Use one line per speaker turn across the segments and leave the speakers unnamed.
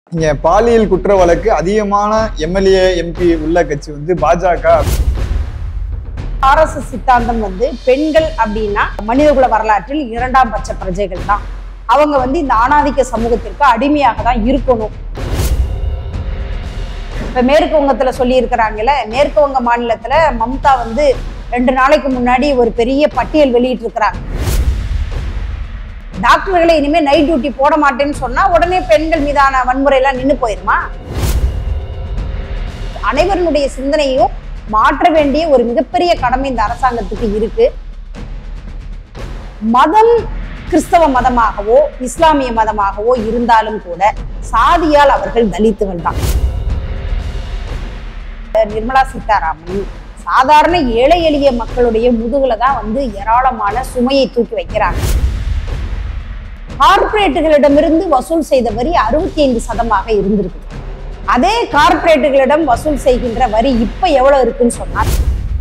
இங்க பாலியல் குற்ற வழக்கு அதிகமான எம்எல்ஏ எம்பி உள்ள கட்சி வந்து பாஜக.
ஆர்எஸ்எஸ் சித்தாந்தம் பெண்கள் அப்படின்னா மனிதகுல வரலாற்றில் இரண்டாம் பட்ச பிரஜைகள் தான். அவங்க இந்த ஆணாதிக்க சமூகத்திற்கு அடிமையாக தான் இருக்கணும். இப்ப மேற்கு வங்கத்துல சொல்லி இருக்கிறாங்கல்ல, மேற்கு வங்க மாநிலத்துல மம்தா 2 நாளைக்கு முன்னாடி ஒரு பெரிய பட்டியல் வெளியிட்டு இருக்கிறாங்க. டாக்டர்களை இனிமே நைட் டியூட்டி போட மாட்டேன்னு சொன்னா உடனே பெண்கள் மீதான வன்முறை எல்லாம் நின்று போயிருமா? அனைவருடைய சிந்தனையும் மாற்ற வேண்டிய ஒரு மிகப்பெரிய கடமை இந்த அரசாங்கத்துக்கு இருக்கு. மதம் கிறிஸ்தவ மதமாகவோ இஸ்லாமிய மதமாகவோ இருந்தாலும் கூட சாதியால் அவர்கள் தலித்துகள் தான். நிர்மலா சீதாராமன் சாதாரண ஏழை எளிய மக்களுடைய முதுகுல தான் ஏராளமான சுமையை தூக்கி வைக்கிறாங்க. கார்பரேட்டுகளிடமிருந்து வசூல் செய்த வரி 65% இருந்திருக்கு. அதே கார்பரேட்டுகளிடம் வசூல் செய்கின்ற வரி இப்ப எவ்வளவு இருக்குன்னு சொன்னார்.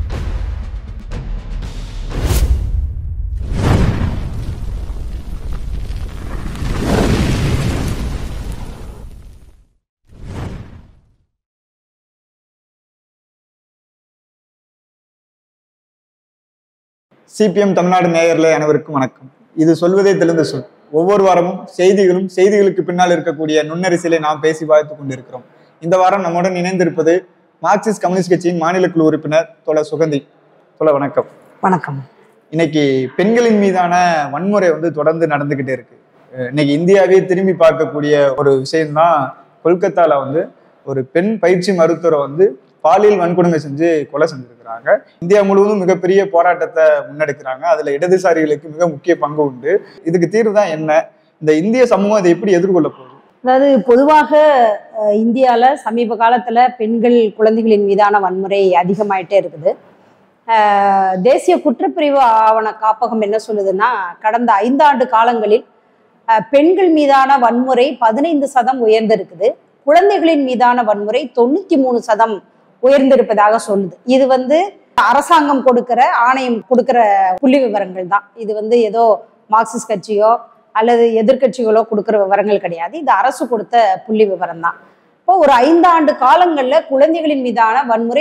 சிபிஎம் தமிழ்நாடு நேயர்களே அனைவருக்கும் வணக்கம். இது சொல்வதே தெளிந்த சொல். ஒவ்வொரு வாரமும் செய்திகளுக்கு பின்னால் இருக்கக்கூடிய நுண்ணரிசிலை நாம் பேசி பார்த்துக் கொண்டிருக்கிறோம். இந்த வாரம் நம்முடன் இணைந்திருப்பது மார்க்சிஸ்ட் கம்யூனிஸ்ட் கட்சியின் மாநில குழு உறுப்பினர் தோழர் சுகந்தி. தோழர் வணக்கம்.
வணக்கம்.
இன்னைக்கு பெண்களின் மீதான வன்முறை தொடர்ந்து நடந்துகிட்டே இருக்கு. இன்னைக்கு இந்தியாவே திரும்பி பார்க்கக்கூடிய ஒரு விஷயம்தான், கொல்கத்தால ஒரு பெண் பயிற்சி மருத்துவரை பாலியல் வன்கொடுமை செஞ்சு கொலை செஞ்சிருக்கிறாங்க. இந்தியா முழுவதும் மிகப்பெரிய போராட்டத்தை முன்னெடுக்கிறாங்க. அதுல இடதுசாரிகளுக்கு மிக முக்கிய பங்கு உண்டு. இதுக்கு தீர்வு தான் என்ன? இந்த இந்திய சமூகம் இதை எப்படி எதிர்கொள்ள போகுது?
அதாவது பொதுவாக இந்தியால சமீப காலத்துல பெண்கள் குழந்தைகளின் மீதான வன்முறை அதிகமாயிட்டே இருக்குது. தேசிய குற்றப்பிரிவு ஆவண காப்பகம் என்ன சொல்லுதுன்னா, கடந்த 5 ஆண்டு காலங்களில் பெண்கள் மீதான வன்முறை 15% உயர்ந்திருக்குது. குழந்தைகளின் மீதான வன்முறை 93% உயர்ந்திருப்பதாக சொல்லுது. இது அரசாங்கம் கொடுக்கிற ஆணையம் கொடுக்கிற புள்ளி விவரங்கள் தான். இது ஏதோ மார்க்சிஸ்ட் கட்சியோ அல்லது எதிர்கட்சிகளோ கொடுக்கிற விவரங்கள் கிடையாது. இது அரசு கொடுத்த புள்ளி விவரம் தான். இப்போ ஒரு 5 ஆண்டு காலங்கள்ல குழந்தைகளின் மீதான வன்முறை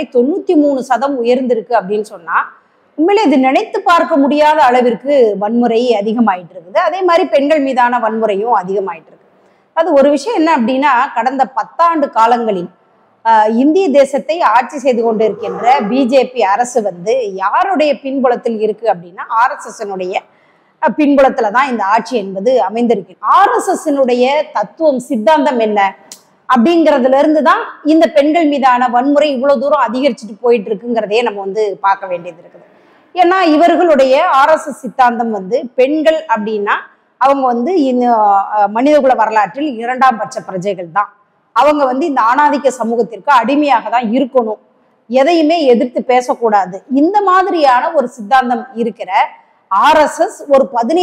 93% உயர்ந்திருக்கு அப்படின்னு சொன்னா, உண்மையிலே இது நினைத்து பார்க்க முடியாத அளவிற்கு வன்முறை அதிகமாயிட்டு இருக்குது. அதே மாதிரி பெண்கள் மீதான வன்முறையும் அதிகமாயிட்டு இருக்கு. அது ஒரு விஷயம் என்ன அப்படின்னா, கடந்த 10 ஆண்டு காலங்களில் இந்திய தேசத்தை ஆட்சி செய்து கொண்டிருக்கின்ற பிஜேபி அரசு யாருடைய பின்புலத்தில் இருக்கு அப்படின்னா, ஆர்எஸ்எஸ்னுடைய பின்புலத்துல தான் இந்த ஆட்சி என்பது அமைந்திருக்கு. ஆர்எஸ்எஸ்னுடைய தத்துவம் சித்தாந்தம் என்ன அப்படிங்கிறதுல இருந்து தான் இந்த பெண்கள் மீதான வன்முறை இவ்வளவு தூரம் அதிகரிச்சுட்டு போயிட்டு இருக்குங்கிறதையே நம்ம பார்க்க வேண்டியது இருக்குது. ஏன்னா இவர்களுடைய ஆர்எஸ்எஸ் சித்தாந்தம் பெண்கள் அப்படின்னா அவங்க இந்த மனிதகுல வரலாற்றில் இரண்டாம் பட்ச பிரஜைகள் தான். அவங்க இந்த ஆணாதிக்க சமூகத்திற்கு அடிமையாக தான் இருக்கணும், எதையுமே எதிர்த்து பேசக்கூடாது. இந்த மாதிரியான ஒரு சித்தாந்தம் இருக்கிற ஆர்எஸ்எஸ் ஒரு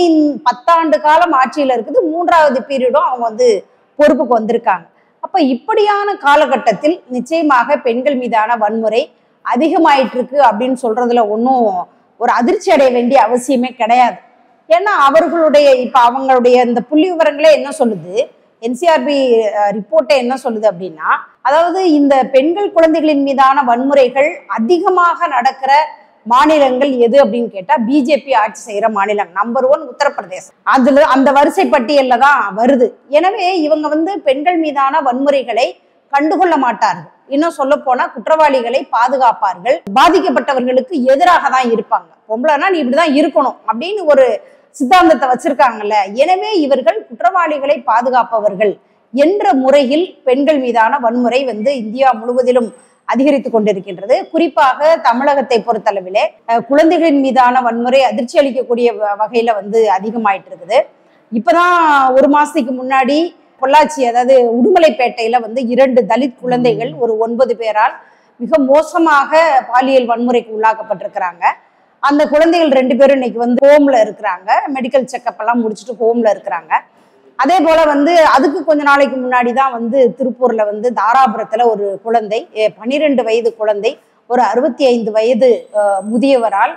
10 ஆண்டு காலம் ஆட்சியில இருக்குது. 3வது பீரியடும் அவங்க பொறுப்புக்கு வந்திருக்காங்க. அப்ப இப்படியான காலகட்டத்தில் நிச்சயமாக பெண்கள் மீதான வன்முறை அதிகமாயிட்டு இருக்கு அப்படின்னு சொல்றதுல ஒன்றும் ஒரு அதிர்ச்சி அடைய வேண்டிய அவசியமே கிடையாது. ஏன்னா அவங்களுடைய இந்த புள்ளி விவரங்களே என்ன சொல்லுது, என்சிஆர்பி ரிப்போர்ட்டே என்ன சொல்லுது அப்படின்னா, அதாவது இந்த பெண்கள் குழந்தைகளின் மீதான வன்முறைகள் அதிகமாக நடக்கிற மாநிலங்கள் எது அப்படின்னு கேட்டா, பிஜேபி ஆட்சி செய்யற மாநிலம் நம்பர் 1 உத்தரப்பிரதேசம். அந்த வரிசை பட்டியல்ல தான் வருது. எனவே இவங்க பெண்கள் மீதான வன்முறைகளை கண்டுகொள்ள மாட்டார்கள். இன்னும் சொல்ல போனா குற்றவாளிகளை பாதுகாப்பார்கள், பாதிக்கப்பட்டவர்களுக்கு எதிராக தான் இருப்பாங்க. பொம்பளைனா நீ இப்படிதான் இருக்கணும் அப்படின்னு ஒரு சித்தாந்தத்தை வச்சிருக்காங்கல்ல. எனவே இவர்கள் குற்றவாளிகளை பாதுகாப்பவர்கள் என்ற முறையில் பெண்கள் மீதான வன்முறை இந்தியா முழுவதிலும் அதிகரித்து கொண்டிருக்கின்றது. குறிப்பாக தமிழகத்தை பொறுத்தளவிலே குழந்தைகளின் மீதான வன்முறை அதிர்ச்சி அளிக்கக்கூடிய வகையில அதிகமாயிட்டு இருக்குது. இப்பதான் ஒரு மாசத்துக்கு முன்னாடி பொள்ளாச்சி, அதாவது உடுமலைப்பேட்டையில 2 தலித் குழந்தைகள் ஒரு 9 பேரால் மிக மோசமாக பாலியல் வன்முறைக்கு உள்ளாக்கப்பட்டிருக்கிறாங்க. அந்த குழந்தைகள் 2 பேரும் இன்னைக்கு ஹோம்ல இருக்கிறாங்க. மெடிக்கல் செக்அப் எல்லாம் முடிச்சுட்டு ஹோம்ல இருக்கிறாங்க. அதே போல அதுக்கு கொஞ்ச நாளைக்கு முன்னாடி தான் திருப்பூர்ல தாராபுரத்துல ஒரு குழந்தை, 12 வயது குழந்தை ஒரு 65 வயது முதியவரால்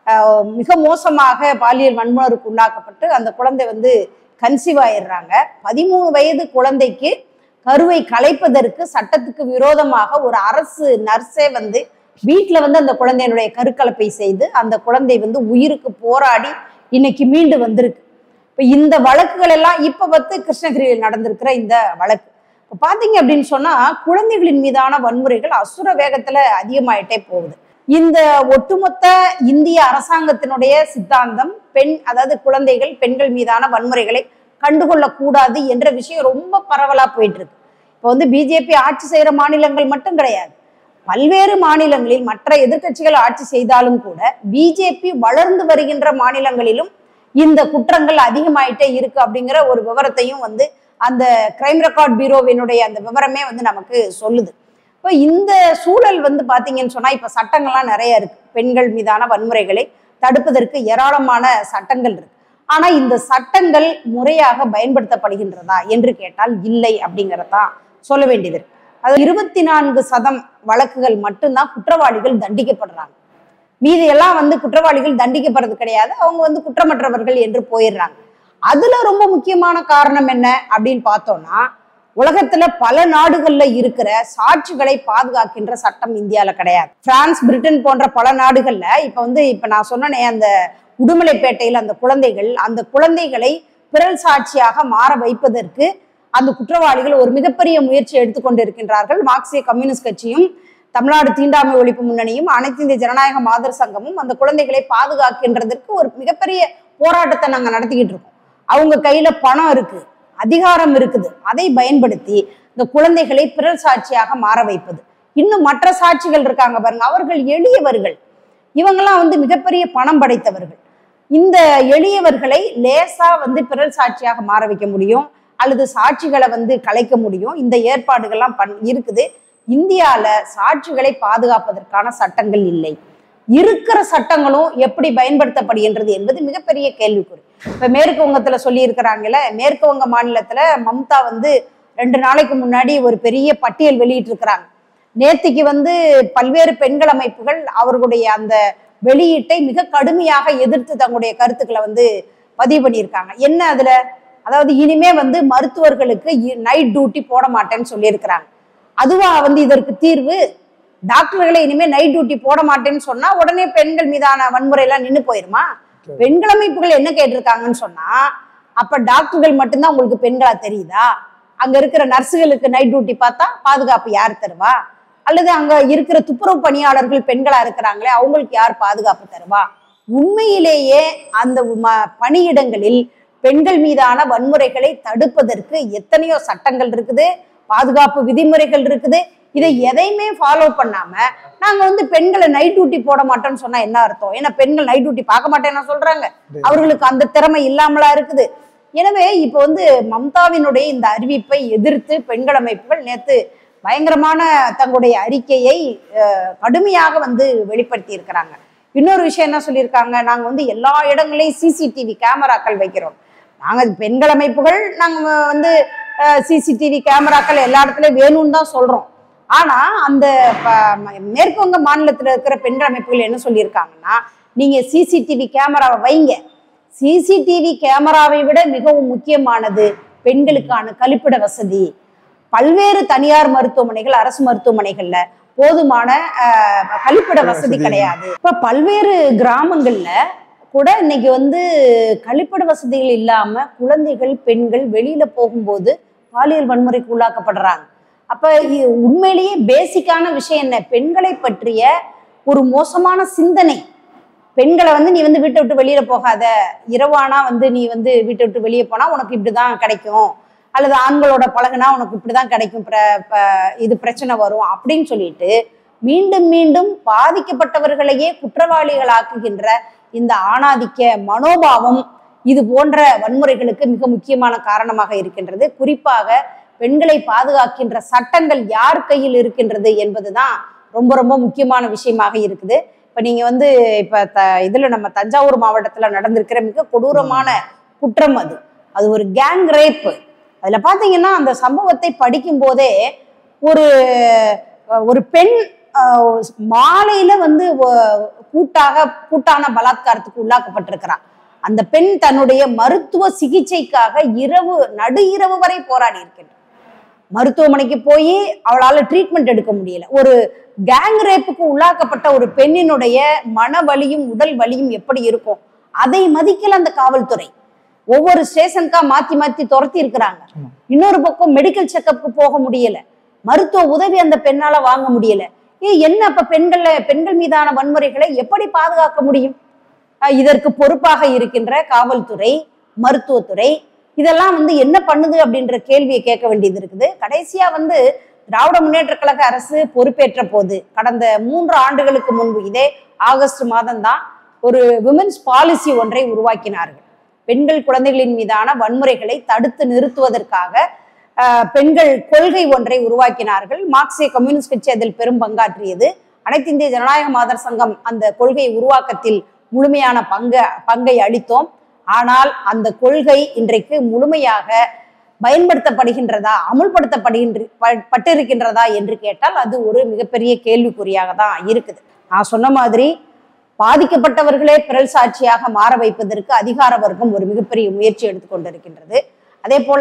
மிக மோசமாக பாலியல் வன்முறைக்கு உள்ளாக்கப்பட்டு அந்த குழந்தை கன்சீவ் ஆயிடுறாங்க. 13 வயது குழந்தைக்கு கருவை கலைப்பதற்கு சட்டத்துக்கு விரோதமாக ஒரு அரசு நர்ஸே வந்து வீட்டுல வந்து அந்த குழந்தையினுடைய கருக்கலைப்பை செய்து அந்த குழந்தை வந்து உயிருக்கு போராடி இன்னைக்கு மீண்டு வந்திருக்கு. இப்ப இந்த வழக்குகள் எல்லாம் இப்ப வந்து கிருஷ்ணகிரியில் நடந்திருக்கிற இந்த வழக்கு இப்ப பாத்தீங்க அப்படின்னு சொன்னா குழந்தைகளின் மீதான வன்முறைகள் அசுர வேகத்துல அதிகமாயிட்டே போகுது. இந்த ஒட்டுமொத்த இந்திய அரசாங்கத்தினுடைய சித்தாந்தம் அதாவது குழந்தைகள் பெண்கள் மீதான வன்முறைகளை கண்டுகொள்ளக்கூடாது என்ற விஷயம் ரொம்ப பரவலா போயிட்டு இருக்கு. இப்போ வந்து பிஜேபி ஆட்சி செய்யற மாநிலங்கள் மட்டும் கிடையாது, பல்வேறு மாநிலங்களில் மற்ற எதிர்கட்சிகள் ஆட்சி செய்தாலும் கூட பிஜேபி வளர்ந்து வருகின்ற மாநிலங்களிலும் இந்த குற்றங்கள் அதிகமாயிட்டே இருக்கு அப்படிங்கிற ஒரு விவரத்தையும் வந்து அந்த கிரைம் ரெக்கார்ட் பியூரோவினுடைய அந்த விவரமே வந்து நமக்கு சொல்லுது. இப்போ இந்த சூழல் வந்து பாத்தீங்கன்னு சொன்னா இப்ப சட்டங்கள்லாம் நிறைய இருக்கு, பெண்கள் மீதான வன்முறைகளை தடுப்பதற்கு ஏராளமான சட்டங்கள் இருக்கு. ஆனா இந்த சட்டங்கள் முறையாக பயன்படுத்தப்படுகின்றதா என்று கேட்டால் இல்லை அப்படிங்கிறதான் சொல்ல வேண்டியது இருக்கு. அது 24% வழக்குகள் மட்டும்தான் குற்றவாளிகள் தண்டிக்கப்படுறாங்க. மீதி எல்லாம் வந்து குற்றவாளிகள் தண்டிக்கப்படுறது கிடையாது, அவங்க வந்து குற்றமற்றவர்கள் என்று போயிடுறாங்க. அதுல ரொம்ப முக்கியமான காரணம் என்ன அப்படின்னு பார்த்தோம்னா உலகத்துல பல நாடுகள்ல இருக்கிற சாட்சிகளை பாதுகாக்கின்ற சட்டம் இந்தியால கிடையாது. பிரான்ஸ், பிரிட்டன் போன்ற பல நாடுகள்ல இப்ப நான் சொன்னேனே அந்த உடுமலைப்பேட்டையில் அந்த குழந்தைகளை பிறல் சாட்சியாக மாற வைப்பதற்கு அந்த குற்றவாளிகள் ஒரு மிகப்பெரிய முயற்சி எடுத்துக்கொண்டு இருக்கின்றார்கள். மார்க்சிய கம்யூனிஸ்ட் கட்சியும் தமிழ்நாடு தீண்டாமை ஒழிப்பு முன்னணியும் அனைத்து இந்திய ஜனநாயக மாதர் சங்கமும் அந்த குழந்தைகளை பாதுகாக்கின்றதற்கு ஒரு மிகப்பெரிய போராட்டத்தை நாங்க நடத்திக்கிட்டு இருக்கோம். அவங்க கையில பணம் இருக்கு, அதிகாரம் இருக்குது, அதை பயன்படுத்தி இந்த குழந்தைகளை பிறல் சாட்சியாக மாற வைப்பது. இன்னும் மற்ற சாட்சிகள் இருக்காங்க பாருங்க, அவர்கள் எளியவர்கள், இவங்கெல்லாம் வந்து மிகப்பெரிய பணம் படைத்தவர்கள். இந்த எளியவர்களை லேசா வந்து பிறல் சாட்சியாக மாற வைக்க முடியும் அல்லது சாட்சிகளை வந்து கலைக்க முடியும். இந்த ஏற்பாடுகள்லாம் இருக்குது. இந்தியால சாட்சிகளை பாதுகாப்பதற்கான சட்டங்கள் இல்லை. இருக்கிற சட்டங்களும் எப்படி பயன்படுத்தப்படுகின்றது என்பது மிகப்பெரிய கேள்விக்குறி. இப்ப மேற்கு வங்கத்துல சொல்லி இருக்கிறாங்கல்ல, மேற்கு வங்க மாநிலத்துல மம்தா வந்து 2 நாளைக்கு முன்னாடி ஒரு பெரிய பட்டியல் வெளியிட்டு இருக்கிறாங்க. நேத்திக்கு வந்து பல்வேறு பெண்கள் அமைப்புகள் அவர்களுடைய அந்த வெளியீட்டை மிக கடுமையாக எதிர்த்து தங்களுடைய கருத்துக்களை வந்து பதிவு பண்ணியிருக்காங்க. என்ன அதுல, அதாவது இனிமே வந்து மருத்துவர்களுக்கு நைட் டியூட்டி போட மாட்டேன்னு சொல்லியிருக்கிறாங்க. அதுவா வந்து இதற்கு தீர்வு? டாக்டர்களை இனிமே நைட் டியூட்டி போட மாட்டேன்னு சொன்னா உடனே பெண்கள் மீதான வன்முறை எல்லாம் நின்று போயிருமா? பெண்கள் அமைப்புகள் என்ன கேட்டிருக்காங்கன்னு சொன்னா, அப்ப டாக்டர்கள் மட்டும்தான் உங்களுக்கு பெண்களா தெரியுதா? அங்க இருக்கிற நர்ஸுகளுக்கு நைட் டியூட்டி பார்த்தா பாதுகாப்பு யார் தருவா? அல்லது அங்க இருக்கிற துப்புரவு பணியாளர்கள் பெண்களா இருக்கிறாங்களே அவங்களுக்கு யார் பாதுகாப்பு தருவா? உண்மையிலேயே அந்த பணியிடங்களில் பெண்கள் மீதான வன்முறைகளை தடுப்பதற்கு எத்தனையோ சட்டங்கள் இருக்குது, பாதுகாப்பு விதிமுறைகள் இருக்குது. இதை எதையுமே ஃபாலோ பண்ணாம நாங்க வந்து பெண்களை நைட் டியூட்டி போட மாட்டோம்னு சொன்னா என்ன அர்த்தம்? ஏன்னா பெண்கள் நைட் டியூட்டி பார்க்க மாட்டேன்னு சொல்றாங்க, அவர்களுக்கு அந்த திறமை இல்லாமலா இருக்குது. எனவே இப்ப வந்து மம்தாவினுடைய இந்த அறிவிப்பை எதிர்த்து பெண்கள் அமைப்புகள் நேத்து பயங்கரமான தங்களுடைய அறிக்கையை கடுமையாக வந்து வெளிப்படுத்தி இருக்கிறாங்க. இன்னொரு விஷயம் என்ன சொல்லியிருக்காங்க, நாங்க வந்து எல்லா இடங்களையும் சிசிடிவி கேமராக்கள் வைக்கிறோம். நாங்க பெண்கள் அமைப்புகள் நாங்க வந்து சிசிடிவி கேமராக்கள் எல்லா இடத்துலயும் வேணும்னு தான் சொல்றோம். ஆனா அந்த மேற்கு வங்க மாநிலத்துல இருக்கிற பெண்கள் அமைப்புகள் என்ன சொல்லியிருக்காங்கன்னா, நீங்க சிசிடிவி கேமராவை வைங்க, சிசிடிவி கேமராவை விட மிகவும் முக்கியமானது பெண்களுக்கான கழிப்பிட வசதி. பல்வேறு தனியார் மருத்துவமனைகள், அரசு மருத்துவமனைகள்ல போதுமான கழிப்பிட வசதி கிடையாது. இப்ப பல்வேறு கிராமங்கள்ல கூட இன்னைக்கு வந்து கழிப்பிட வசதிகள் இல்லாம குழந்தைகள், பெண்கள் வெளியில போகும்போது பாலியல் வன்முறைக்கு உள்ளாக்கப்படுறாங்க. அப்ப உண்மையிலேயே பேசிக்கான விஷயம் என்ன? பெண்களை பற்றிய ஒரு மோசமான சிந்தனை. பெண்களை வந்து நீ வந்து வீட்டை விட்டு வெளியில போகாத, இரவானா வந்து நீ வந்து வீட்டை விட்டு வெளியே போனா உனக்கு இப்படிதான் கிடைக்கும், அல்லது ஆண்களோட பழகுனா உனக்கு இப்படிதான் கிடைக்கும், இது பிரச்சனை வரும் அப்படின்னு சொல்லிட்டு மீண்டும் மீண்டும் பாதிக்கப்பட்டவர்களையே குற்றவாளிகளாக்குகின்ற இந்த ஆணாதிக்க மனோபாவம் இது போன்ற வன்முறைகளுக்கு மிக முக்கியமான காரணமாக இருக்கின்றது. குறிப்பாக பெண்களை பாதுகாக்கின்ற சட்டங்கள் யார் கையில் இருக்கின்றது என்பதுதான் ரொம்ப ரொம்ப முக்கியமான விஷயமாக இருக்குது. இப்ப நீங்க வந்து இதுல நம்ம தஞ்சாவூர் மாவட்டத்துல நடந்திருக்கிற மிக கொடூரமான குற்றம் அது ஒரு கேங் ரேப். அதுல பாத்தீங்கன்னா அந்த சம்பவத்தை படிக்கும் போதே ஒரு பெண் மாலையில வந்து கூட்டான பலாத்காரத்துக்கு உள்ளாக்கப்பட்டிருக்கிறான். அந்த பெண் தன்னுடைய மருத்துவ சிகிச்சைக்காக நடு இரவு வரை போராடி இருக்கின்றார். மருத்துவமனைக்கு போய் அவளால ட்ரீட்மெண்ட் எடுக்க முடியல. ஒரு கேங் ரேப்புக்கு உள்ளாக்கப்பட்ட ஒரு பெண்ணினுடைய மன வலியும் உடல் வலியும் எப்படி இருக்கும், அதை மதிக்கல அந்த காவல்துறை. ஒவ்வொரு ஸ்டேஷனுக்கா மாத்தி மாத்தி துரத்தி இருக்கிறாங்க. இன்னொரு பக்கம் மெடிக்கல் செக்கப்புக்கு போக முடியல, மருத்துவ உதவி அந்த பெண்ணால வாங்க முடியல. என்ன அப்ப பெண்கள் மீதான வன்முறைகளை எப்படி பாதுகாக்க முடியும்? இதற்கு பொறுப்பாக இருக்கின்ற காவல்துறை, மருத்துவத்துறை இதெல்லாம் என்ன பண்ணுது அப்படின்ற கேள்வியை கேட்க வேண்டியது இருக்குது. கடைசியா திராவிட முன்னேற்ற கழக அரசு பொறுப்பேற்ற போது கடந்த 3 ஆண்டுகளுக்கு முன்பு இதே ஆகஸ்ட் மாதம் தான் ஒரு விமென்ஸ் பாலிசி ஒன்றை உருவாக்கினார்கள். பெண்கள் குழந்தைகளின் மீதான வன்முறைகளை தடுத்து நிறுத்துவதற்காக பெண்கள் கொள்கை ஒன்றை உருவாக்கினார்கள். மார்க்சிய கம்யூனிஸ்ட் கட்சி அதில் பெரும் பங்காற்றியது. அனைத்து இந்திய ஜனநாயக மாதர் சங்கம் அந்த கொள்கை உருவாக்கத்தில் முழுமையான பங்கை அளித்தோம். ஆனால் அந்த கொள்கை இன்றைக்கு முழுமையாக பயன்படுத்தப்படுகின்றதா, அமுல்படுத்தப்பட்டிருக்கின்றதா என்று கேட்டால் அது ஒரு மிகப்பெரிய கேள்விக்குறியாக தான் இருக்குது. நான் சொன்ன மாதிரி பாதிக்கப்பட்டவர்களே பிறல் சாட்சியாக மாற வைப்பதற்கு அதிகார வர்க்கம் ஒரு மிகப்பெரிய முயற்சி எடுத்துக்கொண்டிருக்கின்றது. அதே போல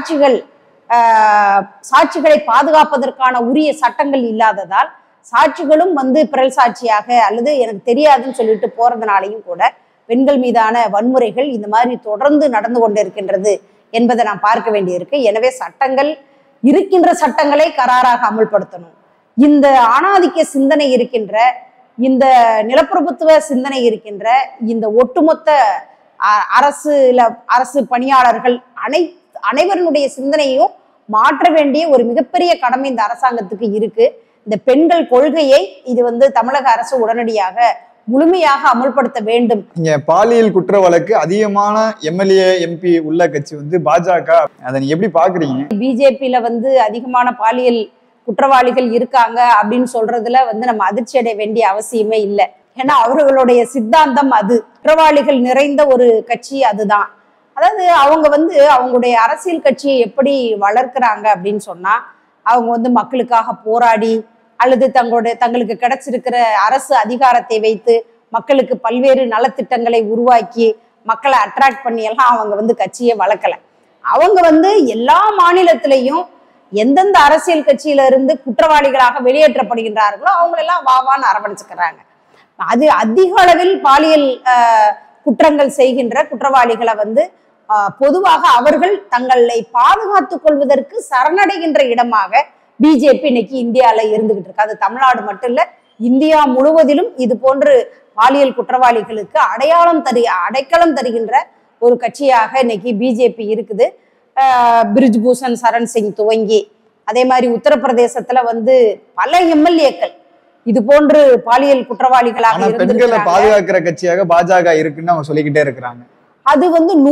சாட்சிகளை பாதுகாப்பதற்கான உரிய சட்டங்கள் இல்லாததால் சாட்சிகளும் பிறல் சாட்சியாக அல்லது எனக்கு தெரியாதுன்னு சொல்லிட்டு போறதுனாலையும் கூட பெண்கள் மீதான வன்முறைகள் இந்த மாதிரி தொடர்ந்து நடந்து கொண்டிருக்கின்றது என்பதை நாம் பார்க்க வேண்டியிருக்கு. எனவே இருக்கின்ற சட்டங்களை கராராக அமுல்படுத்தணும். இந்த ஆணாதிக்க சிந்தனை இருக்கின்ற, இந்த நிலப்பிரபுத்துவ சிந்தனை இருக்கின்ற இந்த ஒட்டுமொத்த அரசு பணியாளர்கள் அனைவருடைய சிந்தனையும் மாற்ற வேண்டிய ஒரு மிகப்பெரிய கடமை இந்த அரசாங்கத்துக்கு இருக்கு. இந்த பெண்கள் கொள்கையை இது தமிழக அரசு உடனடியாக முழுமையாக அமல்படுத்த வேண்டும்.
இங்க பாலியல் குற்ற வழக்கு அதிகமான எம்எல்ஏ எம்பி உள்ள கட்சி பாஜக. அதை நீங்க எப்படி பாக்குறீங்க?
பிஜேபியில அதிகமான பாலியல் குற்றவாளிகள் இருக்காங்க அப்படின்னு சொல்றதுல நம்ம அதிர்ச்சி அடைய வேண்டிய அவசியமே இல்லை. ஏன்னா அவர்களுடைய சித்தாந்தம் அது. குற்றவாளிகள் நிறைந்த ஒரு கட்சி அதுதான். அதாவது அவங்க அவங்களுடைய அரசியல் கட்சியை எப்படி வளர்க்கிறாங்க அப்படின்னு சொன்னா, அவங்க மக்களுக்காக போராடி அல்லது தங்களுக்கு கிடைச்சிருக்கிற அரசு அதிகாரத்தை வைத்து மக்களுக்கு பல்வேறு நலத்திட்டங்களை உருவாக்கி மக்களை அட்ராக்ட் பண்ணி எல்லாம் அவங்க கட்சியை வளர்க்கல. அவங்க எல்லா மாநிலத்திலையும் எந்தெந்த அரசியல் கட்சியில இருந்து குற்றவாளிகளாக வெளியேற்றப்படுகின்றார்களோ அவங்களெல்லாம் வாவான்னு அரவணைச்சுக்கிறாங்க. அது அதிக அளவில் பாலியல் குற்றங்கள் செய்கின்ற குற்றவாளிகளை பொதுவாக அவர்கள் தங்களை பாதுகாத்துக் கொள்வதற்கு சரணடைகின்ற இடமாக பிஜேபி இன்னைக்கு இந்தியால இருந்துகிட்டு இருக்கு. அது தமிழ்நாடு மட்டும் இல்ல, இந்தியா முழுவதிலும் இது போன்று பாலியல் குற்றவாளிகளுக்கு அடைக்கலம் தருகின்ற ஒரு கட்சியாக இன்னைக்கு பிஜேபி இருக்குது. பிரிஜ்பூஷன் சரண் சிங் துவங்கி அதே மாதிரி உத்தரப்பிரதேசத்துல பல எம்எல்ஏக்கள் இது போன்று பாலியல் குற்றவாளிகளாக
பெண்களை பாதுகாக்கிற கட்சியாக பாஜக இருக்குன்னு அவங்க சொல்லிக்கிட்டே இருக்கிறாங்க.
அது